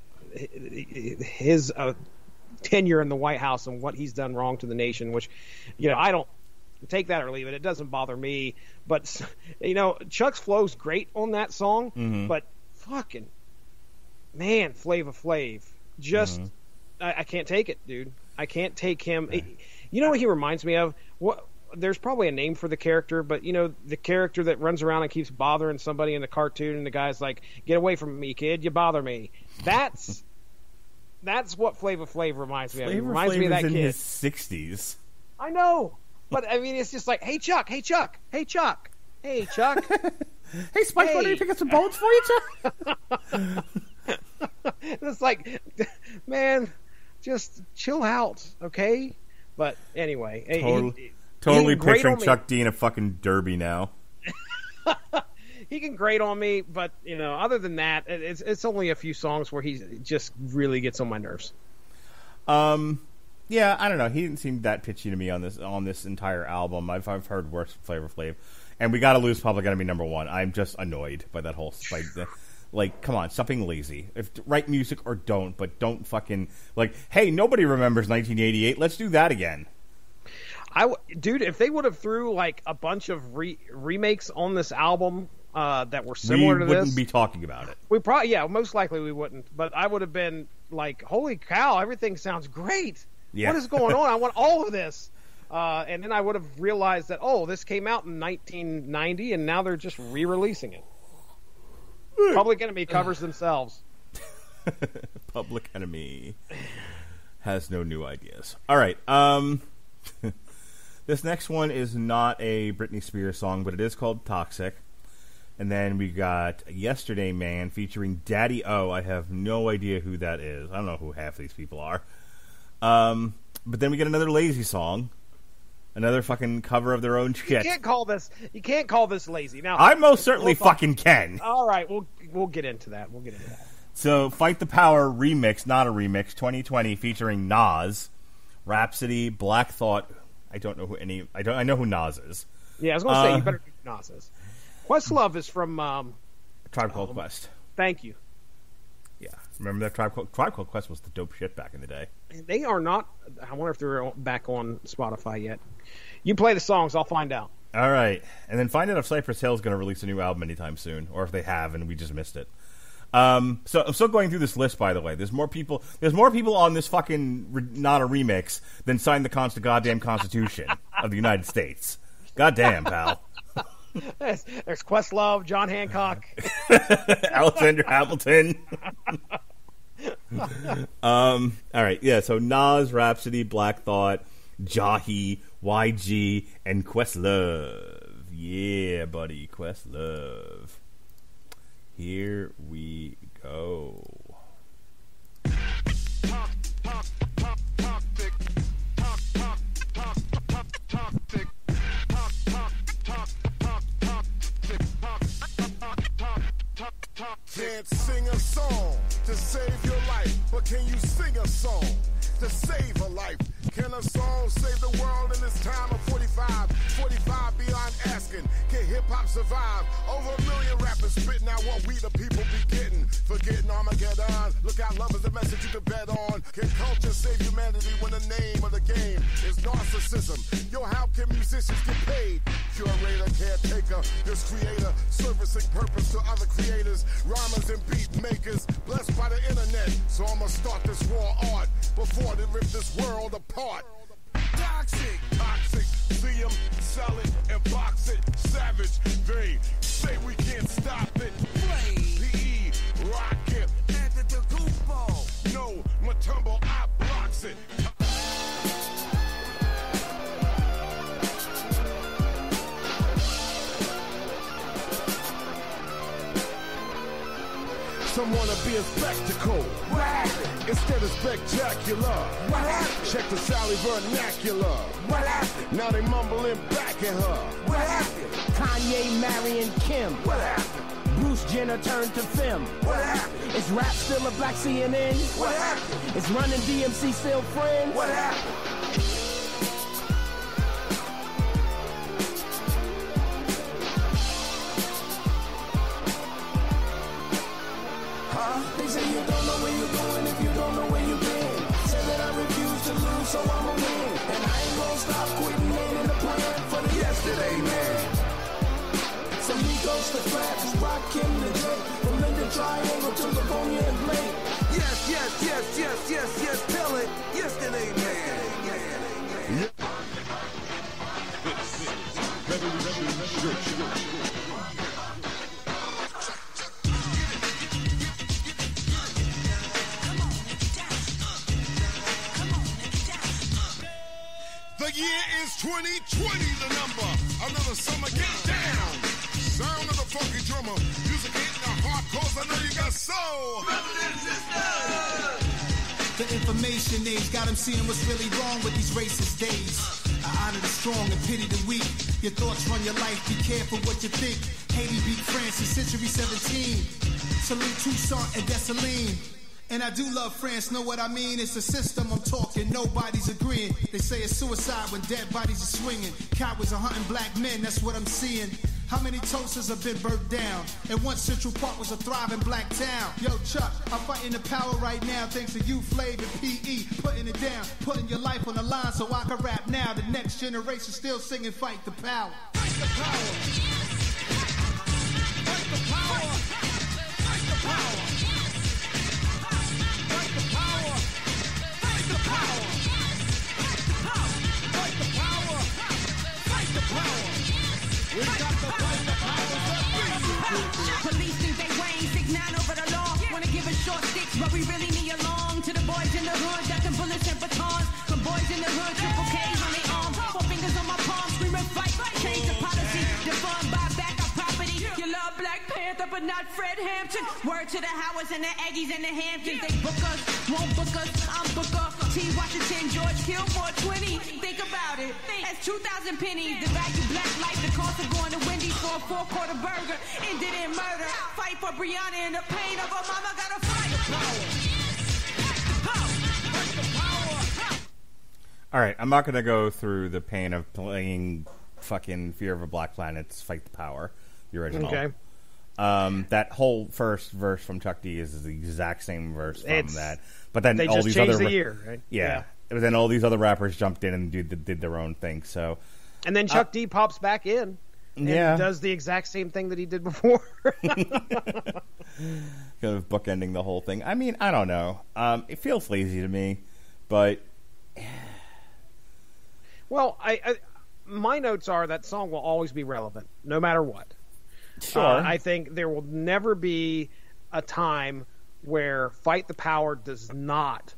tenure in the White House and what he's done wrong to the nation, which, you know, I don't take that or leave it. It doesn't bother me. But, you know, Chuck's flow's great on that song, but fucking, man, Flava Flav. Just, I can't take it, dude. I can't take him. You know what he reminds me of? There's probably a name for the character, but, you know, the character that runs around and keeps bothering somebody in the cartoon, and the guy's like, get away from me, kid. You bother me. That's what Flava Flav reminds me of. It reminds me of that kid. In his 60s. I know. But, I mean, it's just like, hey, Chuck, hey, Chuck, hey, Chuck, hey, Chuck. Hey, Spike, want to pick up some bones for you, Chuck? It's like, man, just chill out, okay? But anyway. Totally picturing Chuck D in a fucking derby now. He can grate on me, but, you know, other than that, it's only a few songs where he just really gets on my nerves. Yeah, I don't know. He didn't seem that pitchy to me on this entire album. I've heard worse Flavor Flav, and we got to lose Public Enemy #1. I'm just annoyed by that whole like, come on, stop being lazy. Write music or don't, but don't fucking like. Hey, nobody remembers 1988. Let's do that again. Dude, if they would have threw like a bunch of remakes on this album that were similar to this, we wouldn't be talking about it. We probably, most likely we wouldn't. But I would have been like, holy cow, everything sounds great. Yeah. What is going on? I want all of this. And then I would have realized that, this came out in 1990, and now they're just re-releasing it. Public Enemy covers themselves. Public Enemy has no new ideas. All right. This next one is not a Britney Spears song, but it is called Toxic. And then we got Yesterday Man featuring Daddy O. I have no idea who that is. I don't know who half these people are. But then we get another Lazy song. Another fucking cover of their own shit. You can't call this lazy. Now I most certainly fucking can. All right, we'll get into that. So, Fight the Power remix, not a remix, 2020 featuring Nas, Rhapsody, Black Thought. I don't know who I know who Nas is. Yeah, I was going to say you better do who Nas is. Questlove is from Tribe Called Quest. Thank you. Yeah, remember that Tribe Called Quest was the dope shit back in the day. They are not. I wonder if they're back on Spotify yet. You play the songs, I'll find out. All right, and then find out if Cypress Hill is going to release a new album anytime soon, or if they have and we just missed it. So I'm still going through this list, by the way. There's more people on this fucking not a remix than signed the goddamn Constitution of the United States. Goddamn, pal. There's Questlove, John Hancock, Alexander Hamilton. All right, yeah. So Nas, Rhapsody, Black Thought, Jahi, YG, and Questlove. Yeah, buddy, Questlove. Here we go. Can't sing a song to save your life, but can you sing a song to save a life? Can a song save the world in this time of 45? 45 beyond asking, can hip-hop survive? Over 1 million rappers spitting out what we the people be getting. Forgetting Armageddon, look out, love is the message you can bet on. Can culture save humanity when the name of the game is narcissism? Yo, how can musicians get paid? Curator, caretaker, this creator, servicing purpose to other creators, rhymers and beat makers, blessed by the internet. So I'ma start this raw art before they rip this world apart. Toxic, toxic, see 'em, sell it, and box it. Savage, they say we can't stop it. PE, rocket, enter the goofball. No, Matumbo, I blocks it. Some wanna be a spectacle. What happened? Instead of spectacular. What happened? Check the Sally vernacular. What happened? Now they mumbling back at her. What happened? Kanye marrying Kim. What happened? Bruce Jenner turned to Femme. What happened? Is rap still a black CNN? What happened? Is Run and DMC still friends? What happened? They say you don't know where you're going if you don't know where you've been. Said that I refuse to lose, so I'ma win. And I ain't gonna stop quitting, making a plan for the yesterday man. Some Migos to Flaps, Rock Kim to Drake, from Linden Triangle to Livonia and Blake. Yes, yes, yes, yes, yes, yes, tell it. Yesterday man. The year is 2020, the number. Another summer, get down. Sound of the funky drummer. Music hitting the heart, cause I know you got soul. Brothers and sisters. The information age got them seeing what's really wrong with these racist days. I honor the strong and pity the weak. Your thoughts run your life, be careful what you think. Haiti beat France in century 17. Salute Toussaint and Dessalines. And I do love France, know what I mean? It's a system I'm talking, nobody's agreeing. They say it's suicide when dead bodies are swinging. Cowards are hunting black men, that's what I'm seeing. How many toasters have been burnt down? And once Central Park was a thriving black town. Yo, Chuck, I'm fighting the power right now thanks to you, Flav and PE. Putting it down, putting your life on the line so I can rap now. The next generation still singing Fight the Power. Fight the power. Fight the power. Fight the power. We got to fight the powers that be. Police think they weighing 6'9" over the law. Wanna give us short sticks, but we really need a long. To the boys in the hood, got them bullets and batons. From boys in the hood, triple K's on their arms. 4 fingers on my palm, screaming fight. Change the policy, defund, buy back our property. You love Black Panther, but not Fred Hampton. Word to the Howards and the Aggies and the Hamptons. They book us, won't book us, I'm Booker. T. Washington, George Kilmore, 20. Think about it. That's 2,000 pennies. The value black life, the cost of going to Wendy's for a 4-quarter burger. Ended in murder. Fight for Brianna and the pain of her mama. Gotta fight. All right, I'm not going to go through the pain of playing fucking Fear of a Black Planet's Fight the Power, the original. Okay. That whole first verse from Chuck D is the exact same verse from that. But then they all just these changed other the year, right? Yeah. But then all these other rappers jumped in and did their own thing. So, and then Chuck D pops back in and does the exact same thing that he did before. Kind of bookending the whole thing. I mean, I don't know. It feels lazy to me, but well, I my notes are that song will always be relevant, no matter what. Sure. I think there will never be a time where Fight the Power does not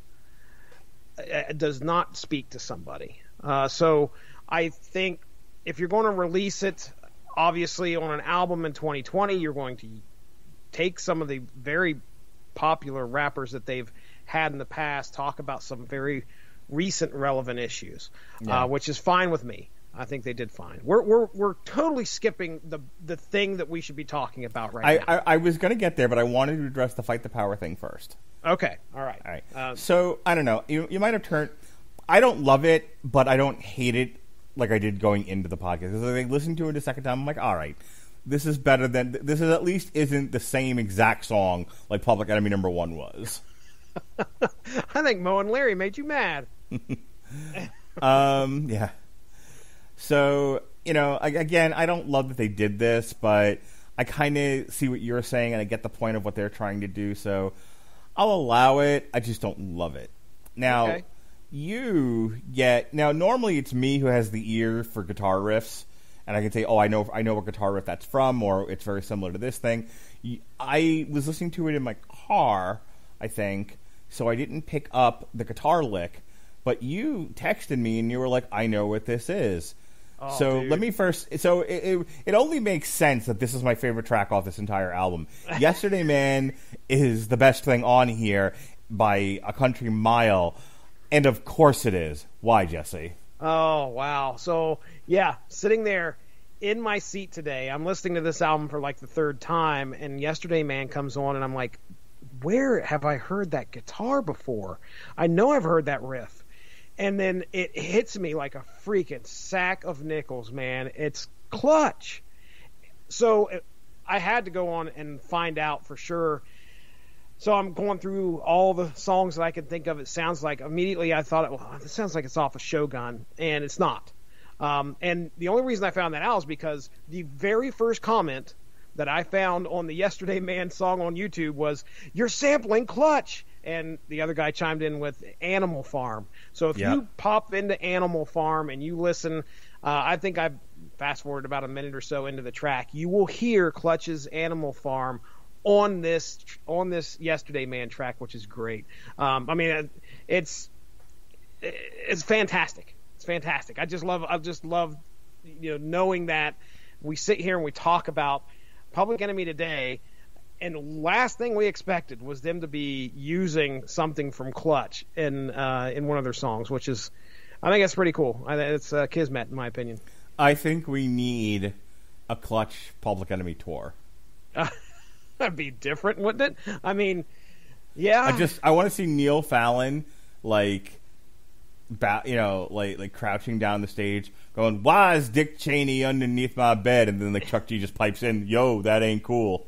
speak to somebody. So I think if you're going to release it, obviously on an album in 2020, you're going to take some of the very popular rappers that they've had in the past, talk about some very recent relevant issues, which is fine with me. I think they did fine. We're totally skipping the thing that we should be talking about right now. I was going to get there, but I wanted to address the Fight the Power thing first. Okay, all right. So, I don't know. You might have turned... I don't love it, but I don't hate it like I did going into the podcast. Because I listened to it a second time, I'm like, all right, this is better than... This is at least isn't the same exact song like Public Enemy #1 was. I think Mo and Larry made you mad. Yeah. So, again, I don't love that they did this, but I kind of see what you're saying, and I get the point of what they're trying to do, so I'll allow it. I just don't love it. Now, okay. Now, normally it's me who has the ear for guitar riffs, and I can say, I know what guitar riff that's from, or it's very similar to this thing. I was listening to it in my car, I think, so I didn't pick up the guitar lick, but you texted me, and you were like, I know what this is. Oh, so dude. let me first. So it only makes sense that this is my favorite track off this entire album. Yesterday Man is the best thing on here by a country mile, and of course it is. Why, Jesse? Oh wow! So yeah, sitting there in my seat today, I'm listening to this album for like the third time, and Yesterday Man comes on, and I'm like, where have I heard that guitar before? I know I've heard that riff. And then it hits me like a freaking sack of nickels, man. It's Clutch. So I had to go on and find out for sure. So I'm going through all the songs that I can think of. It sounds like, immediately I thought, well, it sounds like it's off of Shogun, and it's not. And the only reason I found that out is because the very first comment that I found on the Yesterday Man song on YouTube was, "You're sampling Clutch." And the other guy chimed in with Animal Farm. So if you pop into Animal Farm and you listen, I think I've fast-forwarded about a minute or so into the track, you will hear Clutch's Animal Farm on this Yesterday Man track, which is great. I mean, it's fantastic. It's fantastic. I just love knowing that we sit here and we talk about Public Enemy today, and the last thing we expected was them to be using something from Clutch in one of their songs, which is, I think that's pretty cool. It's kismet, in my opinion. I think we need a Clutch Public Enemy tour. That'd be different, wouldn't it? I mean, yeah. I want to see Neil Fallon like crouching down the stage, going, "Why is Dick Cheney underneath my bed?" And then like Chuck D just pipes in, "Yo, that ain't cool."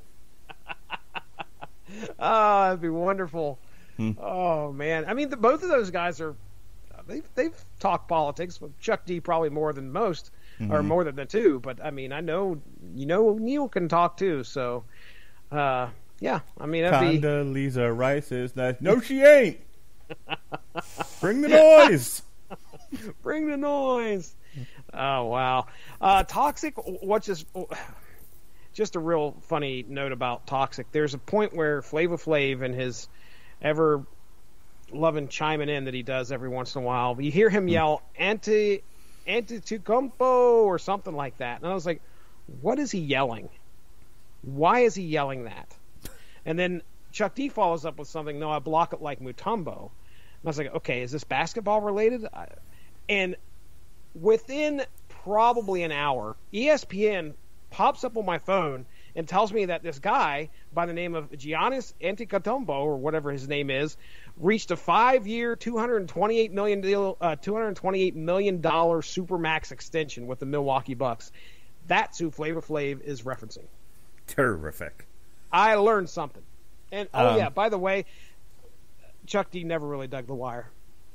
Oh, that'd be wonderful. Oh man, I mean, both of those guys they've talked politics. With Chuck D probably more than most, or more than the two. But I mean, I know Neil can talk too. So, yeah, I mean, that'd be... Condoleezza Rice is nice. No, she ain't. Bring the noise. Bring the noise. Oh wow, Toxic. Just a real funny note about Toxic. There's a point where Flava Flav and his ever-loving chiming in that he does every once in a while, you hear him yell, Antetokounmpo or something like that. And I was like, what is he yelling? Why is he yelling that? And then Chuck D follows up with something, no, I block it like Mutombo. And I was like, okay, is this basketball related? And within probably an hour, ESPN pops up on my phone and tells me that this guy by the name of Giannis Antetokounmpo, or whatever his name is, reached a 5-year, $228 million deal, $228 million supermax extension with the Milwaukee Bucks. That's who Flava Flav is referencing. Terrific. I learned something. And yeah, by the way, Chuck D never really dug The Wire.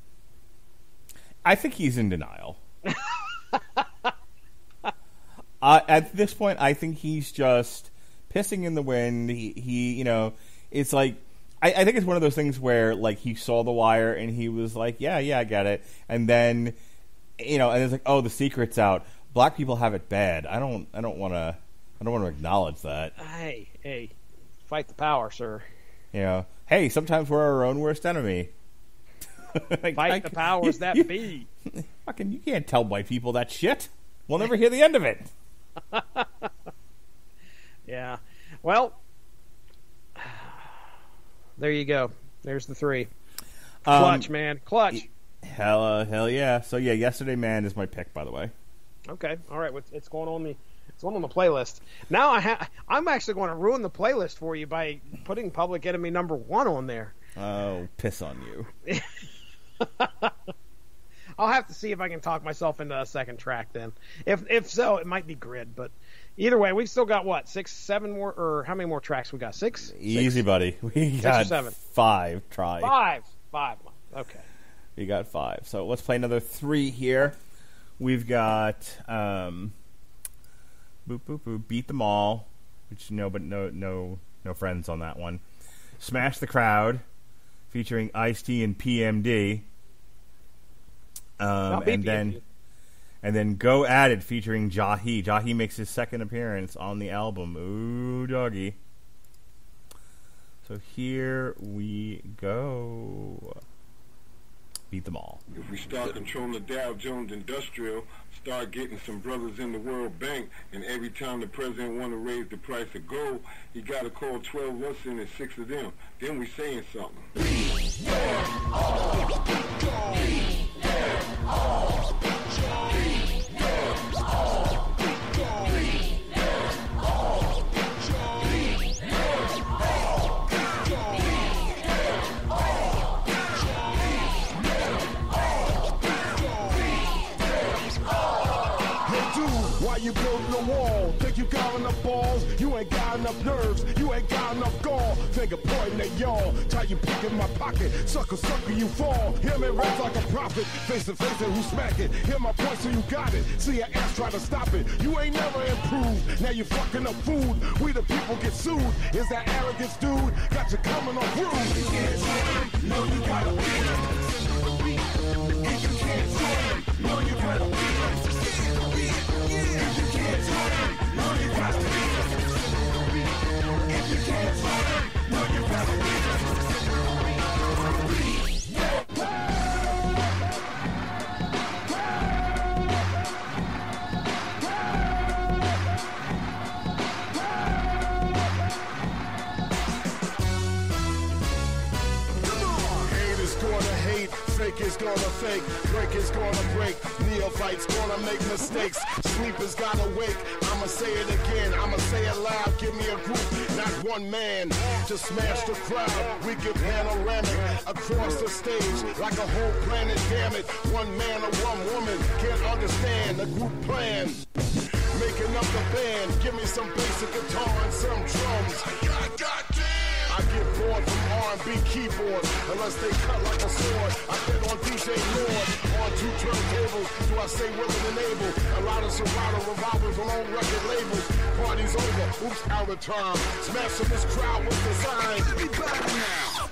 I think he's in denial. At this point, I think he's just pissing in the wind. He it's like, I think it's one of those things where like he saw The Wire and he was like, yeah, I get it. And then, and it's like, oh, the secret's out. Black people have it bad. I don't want to acknowledge that. Hey, fight the power, sir. Hey, sometimes we're our own worst enemy. Fight the powers that be. Fucking, you can't tell white people that shit. We'll never hear the end of it. Yeah. Well, there you go. There's the three. Clutch, man. Clutch. Hell yeah. So yeah, Yesterday Man is my pick, by the way. Okay, all right. It's going on the playlist. Now I'm actually going to ruin the playlist for you by putting Public Enemy #1 on there. Oh, piss on you. I'll have to see if I can talk myself into a second track then. If so, it might be Grid, but either way, we've still got what, 6, 7 more, or how many more tracks we got? 6? Easy, 6? Buddy. We got 7. 5. Try 5. Okay. We got 5. So let's play another 3 here. We've got Beat Them All, which no friends on that one. Smash the Crowd, featuring Ice-T and PMD. And then Go At It, featuring Jahi. Jahi makes his second appearance on the album. Ooh, doggy. So here we go. Beat Them All. If we start controlling the Dow Jones Industrial, start getting some brothers in the World Bank, and every time the president want to raise the price of gold, he got to call 12 us in and 6 of them. Then we saying something. Beat them all. Beat them all. Beat them all. Beat them all. Why you building a wall? Think you got enough balls? You ain't got enough nerves. You ain't got enough gall. Finger pointing at y'all. Try you pick in my pocket. Sucker, you fall. Hear me rap like a prophet. Face to face and who smack it. Hear my point so you got it. See your ass try to stop it. You ain't never improved. Now you fucking up food. We the people get sued. Is that arrogance, dude? Got you coming on rude. You can't swim. No, you gotta win. If you can't swim, no, you gotta win. Fake is gonna fake, break is gonna break, neophytes gonna make mistakes, sleepers gotta wake, I'ma say it again, I'ma say it loud, give me a group, not one man, to smash the crowd, we get panoramic, across the stage, like a whole planet, damn it, one man or one woman, can't understand the group plan, making up the band, give me some basic guitar and some drums, I get bored from R&B keyboards, unless they cut like a sword. I bet on DJ Lord, on 2 turntables. Do I say willing and able? A lot of Serato revolvers on old record labels. Party's over, oops, out of time. Smashing this crowd with design. Be back now.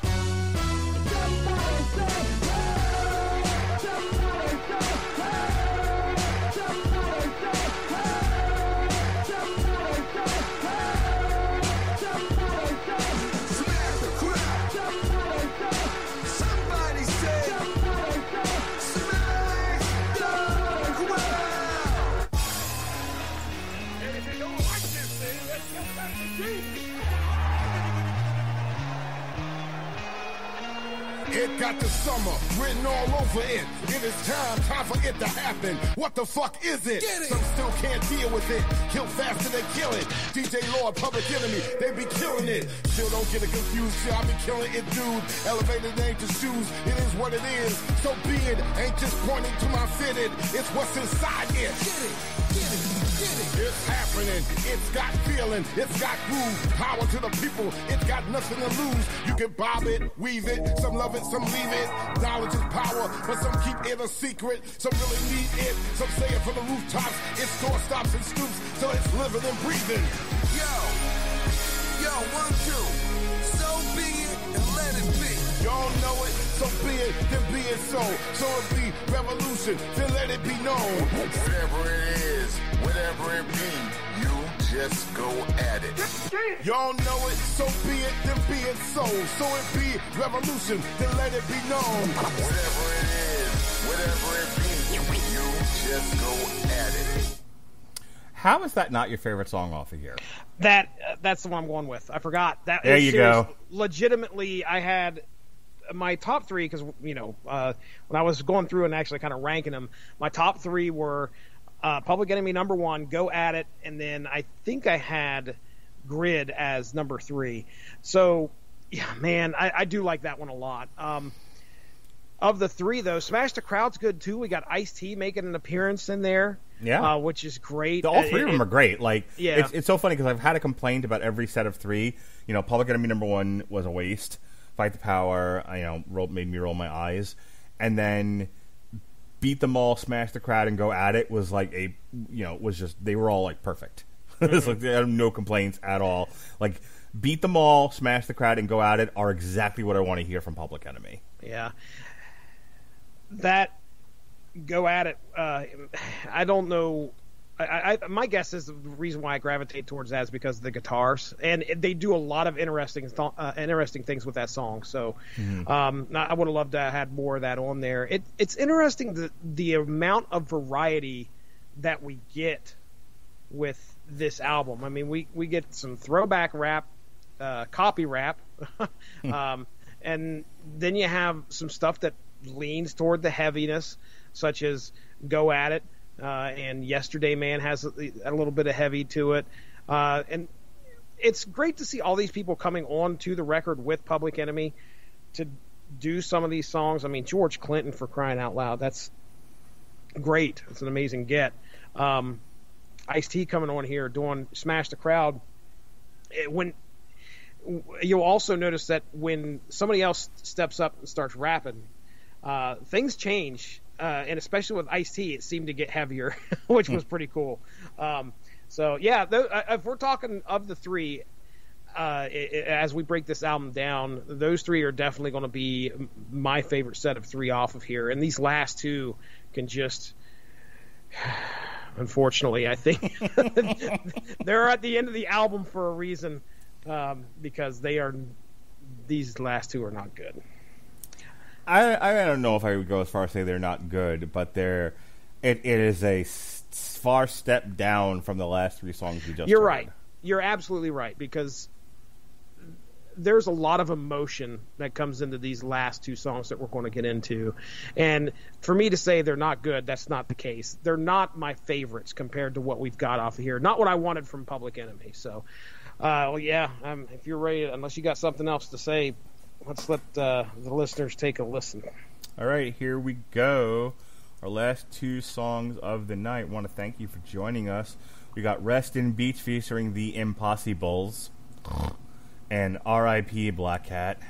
It got the summer written all over it. It is time for it to happen. What the fuck is it? Some still can't deal with it. Kill faster than kill it. DJ Lord, Public Enemy, they be killing it. Still don't get it confused, shit, I be killing it, dude. Elevated ain't the shoes, it is what it is. So be it, ain't just pointing to my fitted. It's what's inside it. Get it. It's happening, it's got feeling, it's got groove. Power to the people, it's got nothing to lose. You can bob it, weave it, some love it, some leave it. Knowledge is power, but some keep it a secret. Some really need it, some say it from the rooftops. It's doorstops and stoops, so it's living and breathing. Yo, 1, 2. So be it and let it be. Y'all know it, so be it, then be it so. So it be revolution, then let it be known. Whatever it is, whatever it be, you just go at it. Y'all know it, so be it, then be it so. So it be revolution, then let it be known. Whatever it is, whatever it be, you just go at it. How is that not your favorite song off of here? That's the one I'm going with. I forgot. There you go. Legitimately, I had my top 3 because when I was going through and actually kind of ranking them, my top 3 were Public Enemy number 1, Go At It, and then I think I had Grid as number 3. So, yeah, man, I do like that one a lot. Of the 3, though, Smash the Crowd's good, too. We got Ice-T making an appearance in there, which is great. All 3 of them are great. Like, yeah. It's so funny because I've had a complaint about every set of 3. You know, Public Enemy number 1 was a waste. Fight the Power, made me roll my eyes. And then Beat Them All, Smash the Crowd, and Go At It was like they were all, like, perfect. It's like, they had no complaints at all. Like, Beat Them All, Smash the Crowd, and Go At It are exactly what I want to hear from Public Enemy. Yeah. That Go At It, I don't know. My guess is the reason why I gravitate towards that is because of the guitars, and they do a lot of interesting things with that song. So, I would have loved to have had more of that on there. It's interesting the amount of variety that we get with this album. I mean, we get some throwback rap, copy rap, and then you have some stuff that leans toward the heaviness, such as Go At It, and Yesterday Man has a little bit of heavy to it, and it's great to see all these people coming on to the record with Public Enemy to do some of these songs. I mean, George Clinton, for crying out loud, that's great. It's an amazing get. Ice-T coming on here doing Smash the Crowd. When you'll also notice that when somebody else steps up and starts rapping, things change, and especially with Ice-T, it seemed to get heavier, which was pretty cool. So, yeah, if we're talking of the 3, as we break this album down, those 3 are definitely going to be my favorite set of 3 off of here. And these last 2 can just... Unfortunately, I think they're at the end of the album for a reason, because these last 2 are not good. I don't know if I would go as far as say they're not good, but it is a far step down from the last 3 songs we just You're heard. right. You're absolutely right, because there's a lot of emotion that comes into these last 2 songs that we're going to get into. And for me to say they're not good, that's not the case. They're not my favorites compared to what we've got off of here. Not what I wanted from Public Enemy. So, if you're ready, unless you got something else to say, let's let the listeners take a listen. All right, here we go. Our last 2 songs of the night. I want to thank you for joining us. We got Rest in Beats featuring the Impossibles and R.I.P. Black Cat.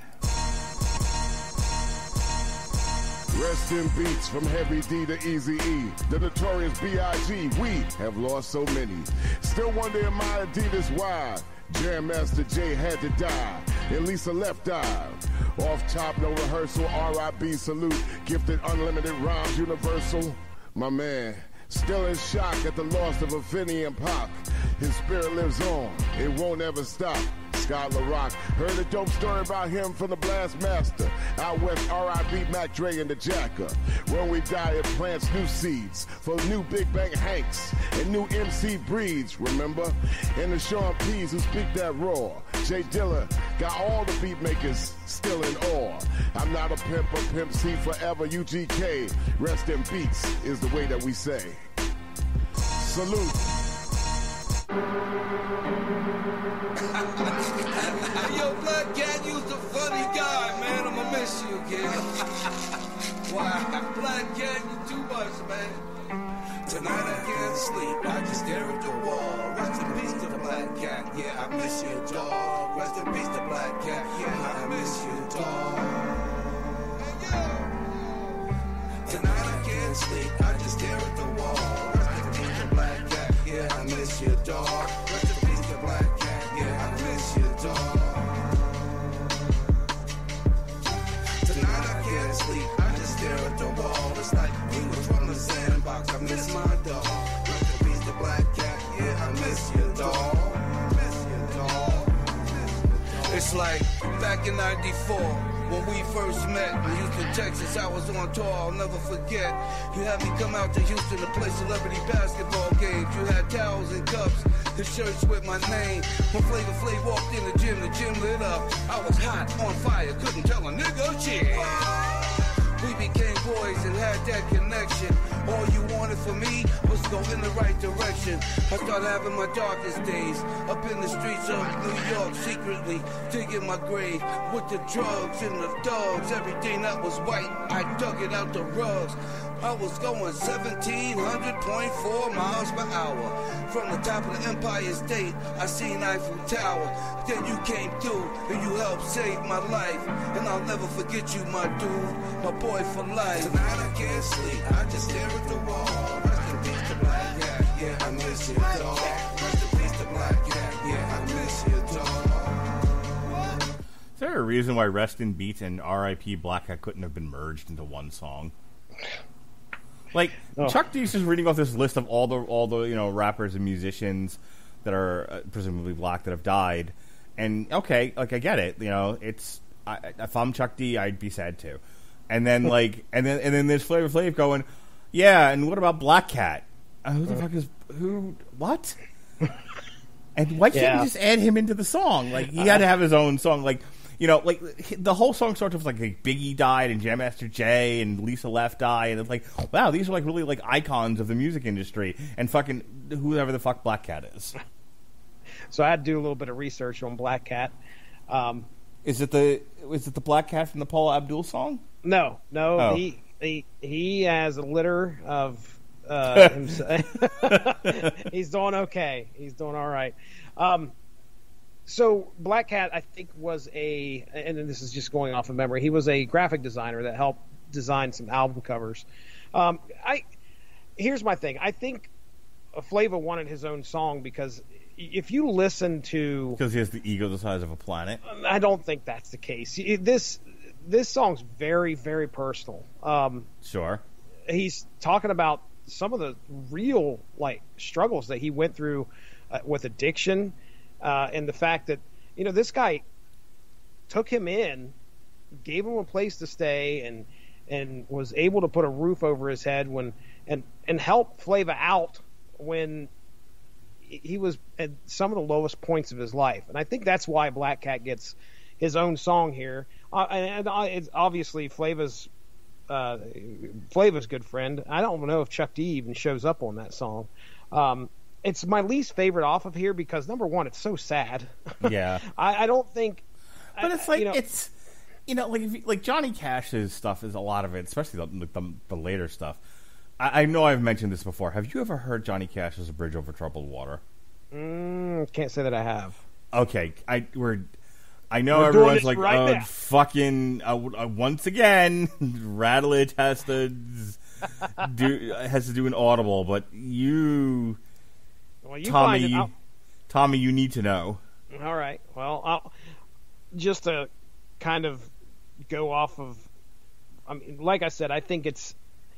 Rest in beats from Heavy D to Easy E. The notorious B.I.G. We have lost so many. Still wonder in my Adidas why Jam Master Jay had to die. And Lisa Left Eye. Off top, no rehearsal. R.I.B. salute. Gifted unlimited rhymes universal. My man, still in shock at the loss of Afeni and Pac. His spirit lives on. It won't ever stop. Scott LaRock. Heard a dope story about him from the Blast Master. Out west, R.I.B. Mac Dre and the Jacker. When we die, it plants new seeds for new Big Bang Hanks and new MC breeds, remember? And the Sean P's who speak that raw. Jay Dilla got all the beat makers still in awe. I'm not a pimp, a Pimp C forever, UGK. Rest in beats is the way that we say. Salute. Yo, Black Cat, you's a funny guy, man. I'ma miss you again. Wow, Black Cat, you too much, man. Tonight I can't sleep, I just stare at the wall. Rest in peace to the Black Cat, yeah, I miss you, dog. Rest in peace to Black Cat, yeah, I miss you, dog. Tonight I can't sleep, I just stare at the wall. Rest in peace to Black Cat, yeah, I miss you, dog. Rest in peace to Black Cat, yeah, I miss you, dog. Tonight I can't sleep, I just stare at the wall. It's like we was from the sandbox, I miss my dog. Rest in peace to Black Cat, yeah, I miss you, dog. Miss you, dog. It's like back in '94 when we first met in Houston, Texas. I was on tour, I'll never forget. You had me come out to Houston to play celebrity basketball games. You had towels and cups, the shirts with my name. When Flavor Flav walked in the gym lit up. I was hot, on fire, couldn't tell a nigga shit. We became boys and had that connection. All you wanted from me was going in the right direction. I started having my darkest days up in the streets of New York, secretly digging my grave with the drugs and the thugs. Everything that was white, I dug it out the rugs. I was going 1,700.4 miles per hour. From the top of the Empire State, I seen Eiffel Tower. Then you came through and you helped save my life. And I'll never forget you, my dude, my boy for life. Tonight I can't sleep, I just stare at the wall. Rest in peace to Black Cat, yeah, I miss you, dog. Rest in peace to Black Cat, yeah, I miss you, dog. Is there a reason why Rest in Beat and R.I.P. Black Cat couldn't have been merged into one song? Like, Chuck D's just reading off this list of all the rappers and musicians that are presumably black that have died, and okay, like I get it, it's if I'm Chuck D, I'd be sad too, and then and then there's Flavor Flav going, yeah, and what about Black Cat? Who the fuck is who? What? And why can't you just add him into the song? Like he had to have his own song, like. The whole song starts with like Biggie died and Jam Master Jay and Lisa Left died, and it's like, wow, these are like really like icons of the music industry, and fucking whoever the fuck Black Cat is. So I had to do a little bit of research on Black Cat. Is it the Black Cat from the Paula Abdul song? No. Oh. He has a litter of himself. He's doing okay. He's doing all right. So Black Cat, I think, was and this is just going off of memory, he was a graphic designer that helped design some album covers. Here's my thing. I think Flava wanted his own song because if you listen to... Because he has the ego the size of a planet? I don't think that's the case. This song's very, very personal. Sure. He's talking about some of the real struggles that he went through with addiction, and the fact that this guy took him in, gave him a place to stay, and was able to put a roof over his head and help Flava out when he was at some of the lowest points of his life. And I think that's why Black Cat gets his own song here. It's obviously Flava's good friend. I don't know if Chuck D even shows up on that song. It's my least favorite off of here because, number one, it's so sad. Yeah. I don't think... But it's like, it's... like Johnny Cash's stuff is a lot of it, especially the later stuff. I know I've mentioned this before. Have you ever heard Johnny Cash's A Bridge Over Troubled Water? Can't say that I have. Okay. I know everyone's like, right fucking, once again, Rattledge has to do an audible, but Tommy, you need to know. All right. Well, just to kind of go off of, like I said, I think it's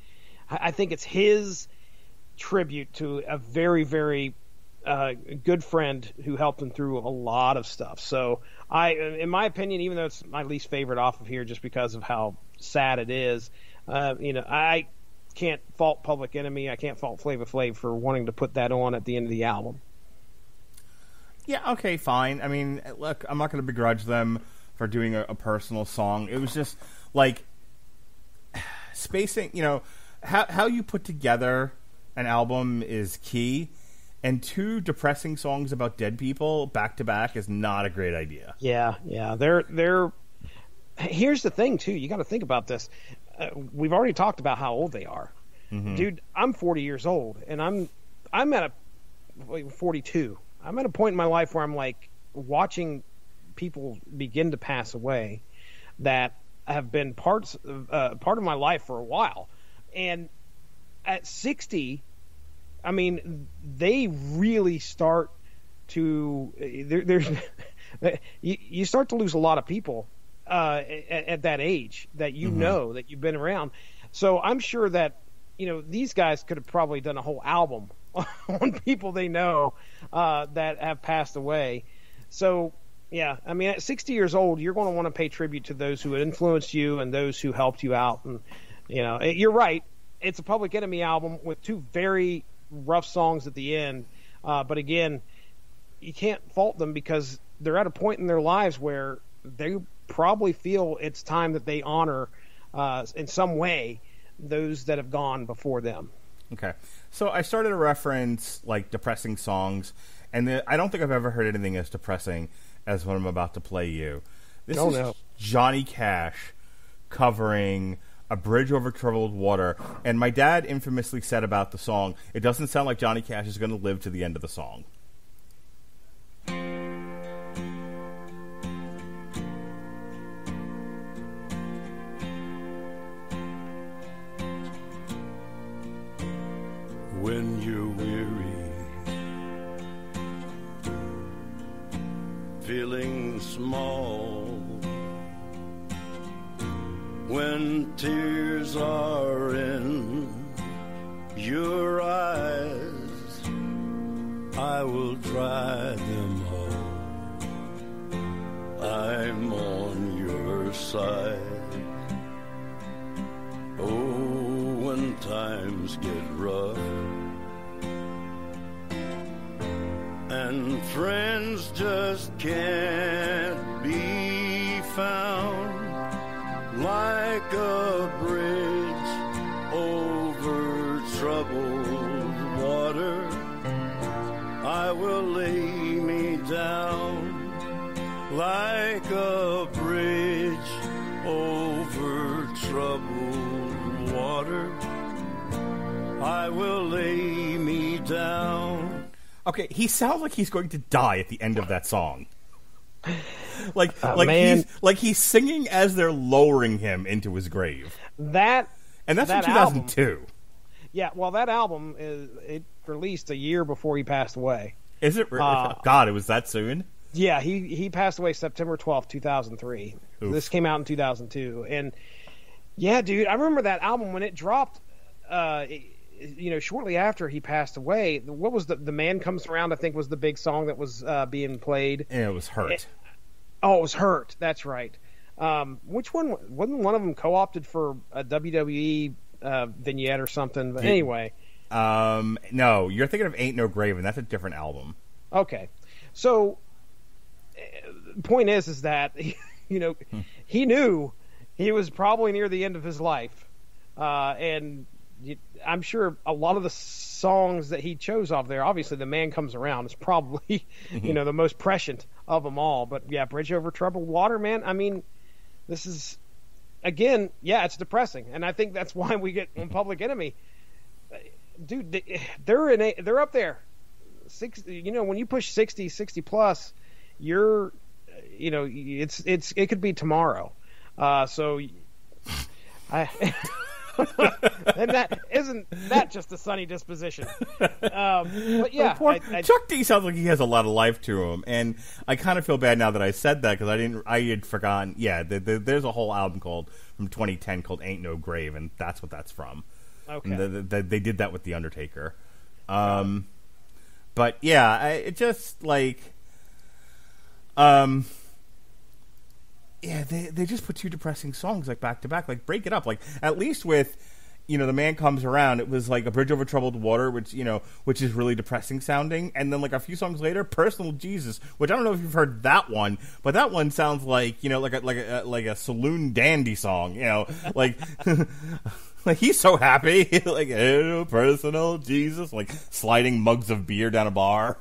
his tribute to a very, very good friend who helped him through a lot of stuff. So in my opinion, even though it's my least favorite off of here, just because of how sad it is, I can't fault Public Enemy. I can't fault Flava Flav for wanting to put that on at the end of the album. Yeah, okay, fine. I mean, look, I'm not going to begrudge them for doing a personal song. It was just like spacing, how you put together an album is key, and two depressing songs about dead people back to back is not a great idea. Yeah. They're here's the thing too. You got to think about this. We've already talked about how old they are. Mm-hmm. Dude, I'm 40 years old, and I'm at 42. I'm at a point in my life where I'm like watching people begin to pass away that have been part of my life for a while. And at 60, I mean, they really start to you start to lose a lot of people at that age that know that you've been around. So I'm sure that these guys could have probably done a whole album on people they know that have passed away. So yeah, I mean, at 60 years old, you're going to want to pay tribute to those who influenced you and those who helped you out. And you're right. It's a Public Enemy album with two very rough songs at the end. But again, you can't fault them because they're at a point in their lives where they probably feel it's time that they honor in some way those that have gone before them. Okay. So I started to reference, like, depressing songs, and I don't think I've ever heard anything as depressing as what I'm about to play you. This is Johnny Cash covering A Bridge Over Troubled Water, and my dad infamously said about the song, it doesn't sound like Johnny Cash is going to live to the end of the song. When you're weary, feeling small, when tears are in your eyes, I will dry them all. I'm on your side. Oh, when times get rough and friends just can't be found, like a bridge over troubled water, I will lay me down like a bridge over troubled water. I will lay me down. Okay, he sounds like he's going to die at the end of that song. Like he's singing as they're lowering him into his grave. And that's from 2002. Album, yeah, well, that album it released a year before he passed away. Is it? God, it was that soon? Yeah, he passed away September 12th, 2003. Oof. This came out in 2002, and yeah, dude, I remember that album when it dropped. Shortly after he passed away, what was the Man Comes Around, I think, was the big song that was being played. Yeah, it was Hurt. It was Hurt. That's right. Which one? Wasn't one of them co-opted for a WWE vignette or something? But anyway. No, you're thinking of Ain't No Grave, and that's a different album. Okay. So, point is that, he knew he was probably near the end of his life. And I'm sure a lot of the songs that he chose off there, obviously The Man Comes Around is probably, the most prescient of them all. But yeah, Bridge Over Troubled Water, man, I mean, this is, again, yeah, it's depressing. And I think that's why we get on Public Enemy. Dude, they're up there. When you push 60 plus, you're, it could be tomorrow. And isn't that just a sunny disposition? But yeah, Chuck D sounds like he has a lot of life to him, and I kind of feel bad now that I said that because I had forgotten. Yeah, there's a whole album from 2010 called "Ain't No Grave," and that's what that's from. Okay, and they did that with the Undertaker. But yeah, it just like. Yeah, they just put two depressing songs like back to back. Like break it up. Like at least with, The Man Comes Around, it was like A Bridge Over Troubled Water, which is really depressing sounding. And then like a few songs later, Personal Jesus, which I don't know if you've heard that one, but that one sounds like like a saloon dandy song. Like like he's so happy, like oh, Personal Jesus, like sliding mugs of beer down a bar.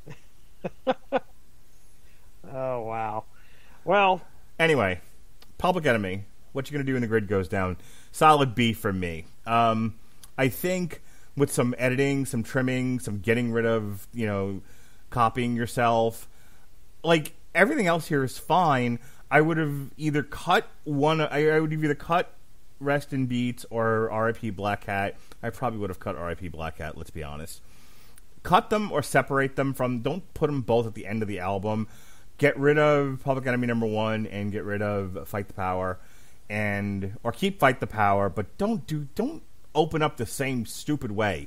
Oh wow, well. Anyway, Public Enemy, What You Gonna Do When the Grid Goes Down, solid B for me. I think with some editing, some trimming, some getting rid of, copying yourself, like everything else here is fine. I would have either cut I would have either cut Rest in Beats or R.I.P. Black Cat. I probably would have cut R.I.P. Black Cat, let's be honest. Cut them or separate them don't put them both at the end of the album. Get rid of Public Enemy #1 and get rid of Fight the Power, or keep Fight the Power, but don't open up the same stupid way,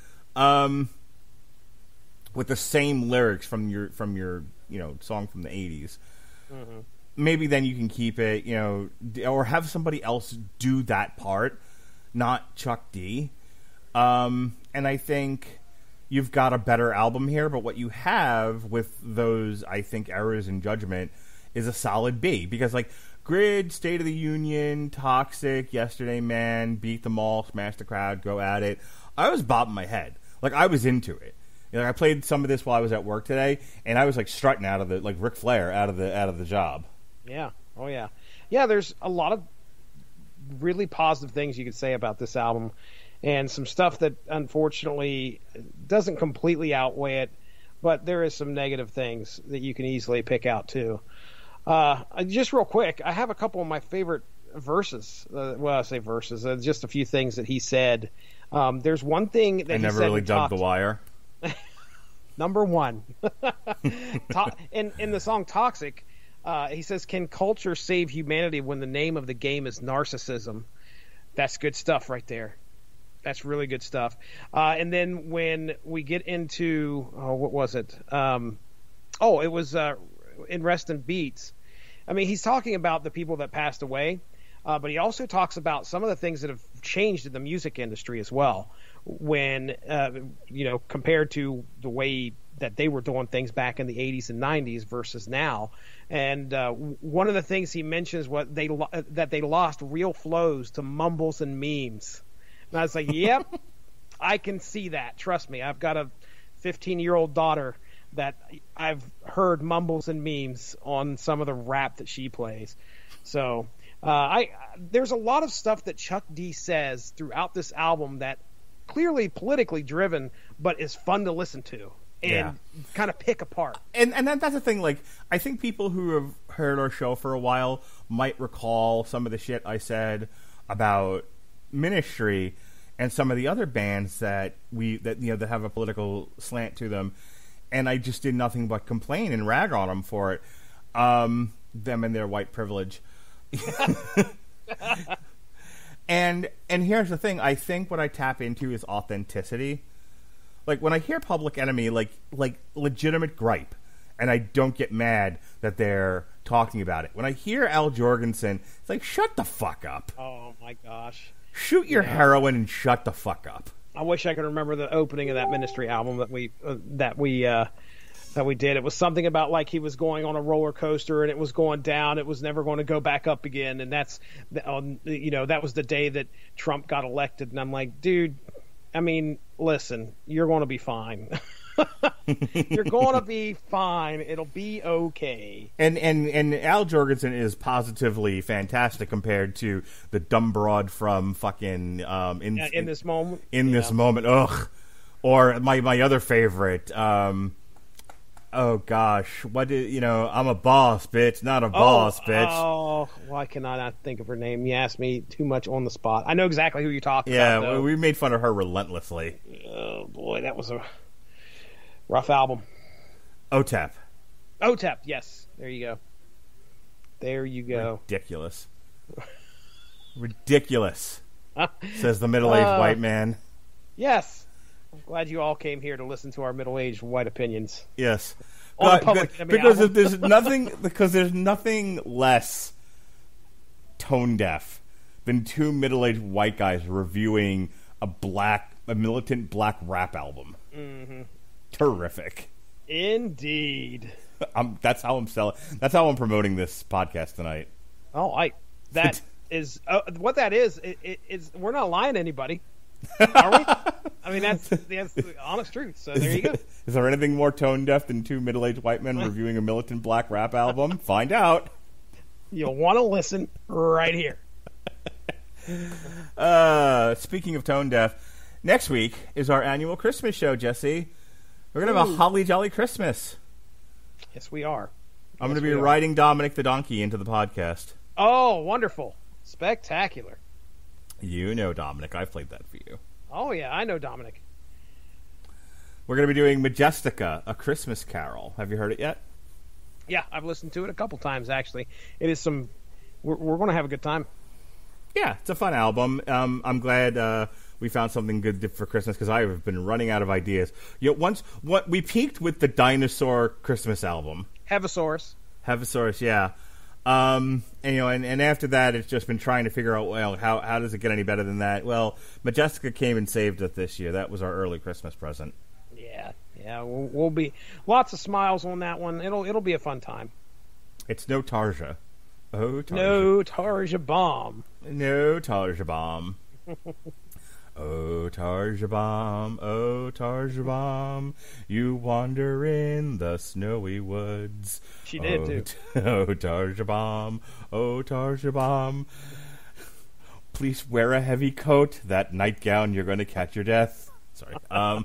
with the same lyrics from your song from the 80s. Mm-hmm. Maybe then you can keep it, or have somebody else do that part, not Chuck D. And I think you've got a better album here, but what you have with those, I think, errors in judgment is a solid B. Because, like, Grid, State of the Union, Toxic, Yesterday Man, Beat Them All, Smash the Crowd, Go At It, I was bobbing my head. Like, I was into it. You know, I played some of this while I was at work today, and I was like strutting out of the, like Ric Flair out of the job. Yeah. Oh yeah. Yeah. There's a lot of really positive things you could say about this album, and some stuff that unfortunately doesn't completely outweigh it, but there is some negative things that you can easily pick out too. Just real quick, I have a couple of my favorite verses. I say verses, just a few things that he said. There's one thing that I never really dug The Wire. Number one. in the song Toxic, he says, "Can culture save humanity when the name of the game is narcissism?" That's good stuff right there. That's really good stuff. And then when we get into, what was it? It was in Rest and Beats. I mean, he's talking about the people that passed away, but he also talks about some of the things that have changed in the music industry as well. When, compared to the way that they were doing things back in the 80s and 90s versus now. And one of the things he mentions was that they lost real flows to mumbles and memes. And I was like, yep, I can see that. Trust me, I've got a 15-year-old daughter that I've heard mumbles and memes on some of the rap that she plays. So there's a lot of stuff that Chuck D says throughout this album that clearly politically driven, but is fun to listen to and kind of pick apart. And that's the thing. Like, I think people who have heard our show for a while might recall some of the shit I said about Ministry and some of the other bands that have a political slant to them, and I just did nothing but complain and rag on them for it. Them and their white privilege. And here's the thing. I think what I tap into is authenticity. Like, when I hear Public Enemy, like legitimate gripe, and I don't get mad that they're talking about it. When I hear Al Jorgensen, it's like, shut the fuck up. Oh my gosh. Shoot your heroin and shut the fuck up. I wish I could remember the opening of that Ministry album that we did. It was something about like he was going on a roller coaster and it was going down. It was never going to go back up again. And that was the day that Trump got elected. And I'm like, dude, I mean, listen, you're going to be fine. You're going to be fine. It'll be okay. And Al Jorgensen is positively fantastic compared to the dumb broad from fucking in this moment. This moment, ugh. Or my other favorite. Oh gosh, I'm a boss, bitch, not a boss, bitch. Oh, why can I not think of her name? You asked me too much on the spot. I know exactly who you're talking about. Yeah, we made fun of her relentlessly. Oh boy, that was a rough album. OTEP, yes. There you go. Ridiculous. Says the middle-aged white man. Yes. I'm glad you all came here to listen to our middle-aged white opinions. Yes. Because there's nothing less tone deaf than two middle-aged white guys reviewing a militant black rap album. Mm-hmm. Terrific. Indeed. That's how I'm selling. That's how I'm promoting this podcast tonight. Oh, that is what that is. It's we're not lying to anybody, are we? I mean, that's the honest truth. So there you go. Is there anything more tone deaf than two middle-aged white men reviewing a militant black rap album? Find out. You'll want to listen right here. Speaking of tone deaf, next week is our annual Christmas show, Jesse. We're going to have a holly jolly Christmas. Yes, we are. I'm going to be riding Dominic the Donkey into the podcast. Oh, wonderful. Spectacular. You know Dominic. I've played that for you. Oh, yeah, I know Dominic. We're going to be doing Majestica, A Christmas Carol. Have you heard it yet? Yeah, I've listened to it a couple times, actually. It is we're going to have a good time. Yeah, it's a fun album. I'm glad we found something good for Christmas because I have been running out of ideas. We peaked with the Dinosaur Christmas album. Heavisaurus, yeah. And after that, it's just been trying to figure out, well, how does it get any better than that? Well, Majestica came and saved it this year. That was our early Christmas present. Yeah, we'll be lots of smiles on that one. It'll be a fun time. It's no Tarja. Oh, Tarja. No Tarja bomb. No Tarja bomb. Oh, Tarja Bomb, you wander in the snowy woods. She did, too. Oh, Tarja Bomb, please wear a heavy coat. That nightgown, you're going to catch your death. Sorry.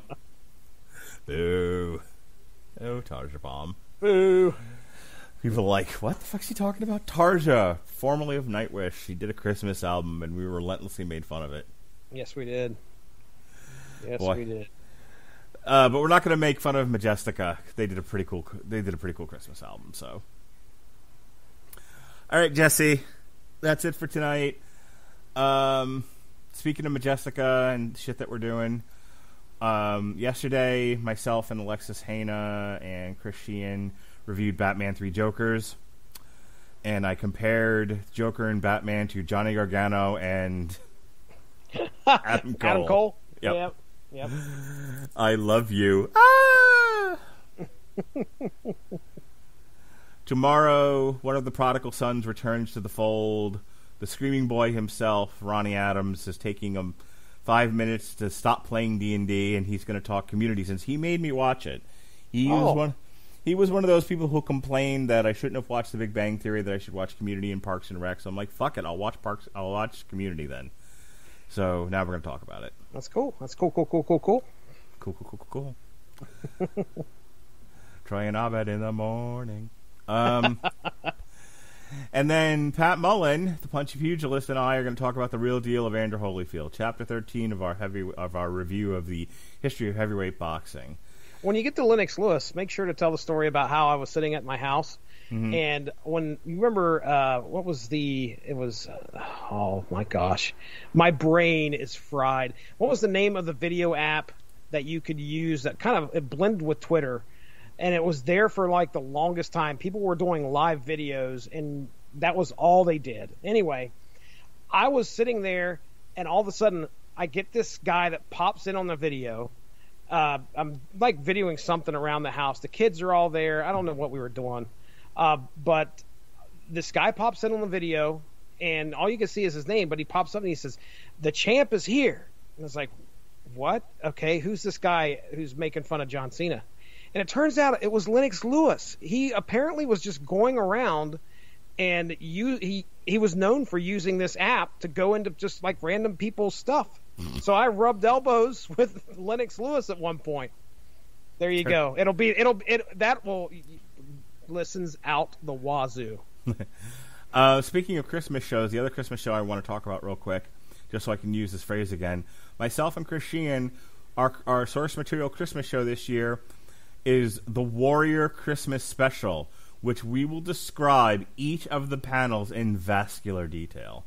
Boo. Oh, Tarja Bomb. Boo. People are like, what the fuck's he talking about? Tarja, formerly of Nightwish. She did a Christmas album, and we relentlessly made fun of it. Yes, we did. We did. But we're not going to make fun of Majestica. They did a pretty cool Christmas album. So, all right, Jesse, that's it for tonight. Speaking of Majestica and shit that we're doing, yesterday myself and Alexis Haina and Chris Sheehan reviewed Batman 3 Jokers, and I compared Joker and Batman to Johnny Gargano and Adam Cole. Adam Cole? Yep. Yep. I love you. Ah! Tomorrow, one of the prodigal sons returns to the fold. The screaming boy himself, Ronnie Adams, is taking him 5 minutes to stop playing D&D, and he's going to talk Community since he made me watch it. He was one of those people who complained that I shouldn't have watched The Big Bang Theory, that I should watch Community and Parks and Rec. So I'm like, fuck it, I'll watch Community then. So now we're going to talk about it. That's cool. Cool. Troy and Abed in the morning. And then Pat Mullen, the punchy pugilist, and I are going to talk about The Real Deal of Andrew Holyfield, Chapter 13 of our review of the history of heavyweight boxing. When you get to Lennox Lewis, make sure to tell the story about how I was sitting at my house. Mm-hmm. And when you remember, oh my gosh, my brain is fried. What was the name of the video app that you could use that it blended with Twitter? And it was there for like the longest time. People were doing live videos, and that was all they did. Anyway, I was sitting there, and all of a sudden, I get this guy that pops in on the video. I'm like videoing something around the house. The kids are all there. I don't know what we were doing. But this guy pops in on the video, and all you can see is his name, but he pops up and he says, "The champ is here." And it's like, what? Okay, who's this guy who's making fun of John Cena? And it turns out it was Lennox Lewis. He apparently was just going around, and he was known for using this app to go into just like random people's stuff. So I rubbed elbows with Lennox Lewis at one point. There you go. That will listens out the wazoo. Speaking of Christmas shows, the other Christmas show I want to talk about real quick, just so I can use this phrase again. Myself and Chris Sheehan, our source material Christmas show this year is the Warrior Christmas Special, which we will describe each of the panels in vascular detail.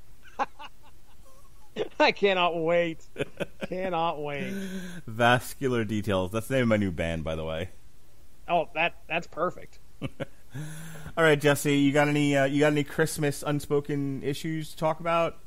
I cannot wait. Cannot wait. Vascular Details. That's the name of my new band, by the way. Oh, that's perfect. All right, Jesse, you got any Christmas unspoken issues to talk about?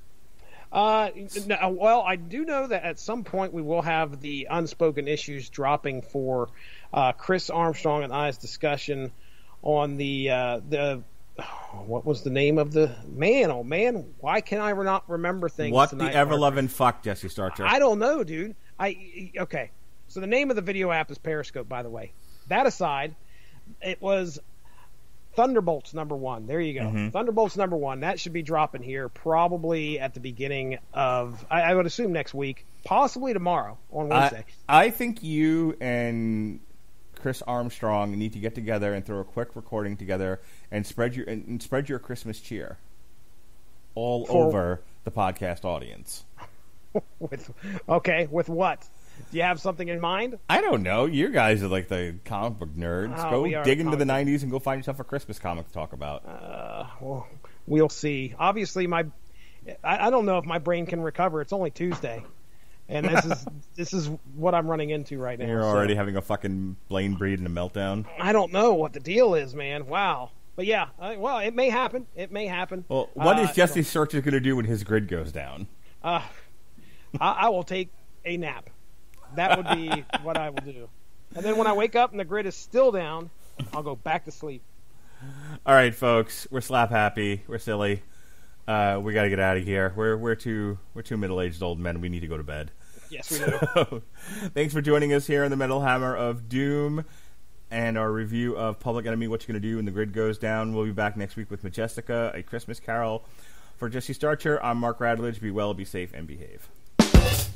No, well, I do know that at some point we will have the unspoken issues dropping for Chris Armstrong and I's discussion on the what was the name of the man? Oh man, why can I not remember things? What tonight, the ever loving fuck, Jesse Starcher? I don't know, dude. Okay. So the name of the video app is Periscope, by the way. That aside, it was Thunderbolts #1. There you go. Mm-hmm. Thunderbolts #1. That should be dropping here probably at the beginning of, I would assume next week, possibly tomorrow on Wednesday. I think you and Chris Armstrong need to get together and throw a quick recording together and spread your Christmas cheer all over the podcast audience. With what? Do you have something in mind? I don't know. You guguys are like the comic book nerds. Go dig into the 90s and go find yourself a Christmas comic to talk about. Well, we'll see. Obviously, I don't know if my brain can recover. It's only Tuesday. And this is what I'm running into right now. You're already having a fucking brain bleed and a meltdown. I don't know what the deal is, man. Wow. But yeah, well, it may happen. It may happen. Well, what is Jesse Searcher going to do when his grid goes down? I will take a nap. That would be what I will do. And then when I wake up and the grid is still down, I'll go back to sleep. All right, folks. We're slap happy. We're silly. We got to get out of here. We're two middle-aged old men. We need to go to bed. Yes, we do. Thanks for joining us here on the Metal Hammer of Doom and our review of Public Enemy, What You Gonna Do When the Grid Goes Down. We'll be back next week with Majestica, A Christmas Carol. For Jesse Starcher, I'm Mark Radledge. Be well, be safe, and behave.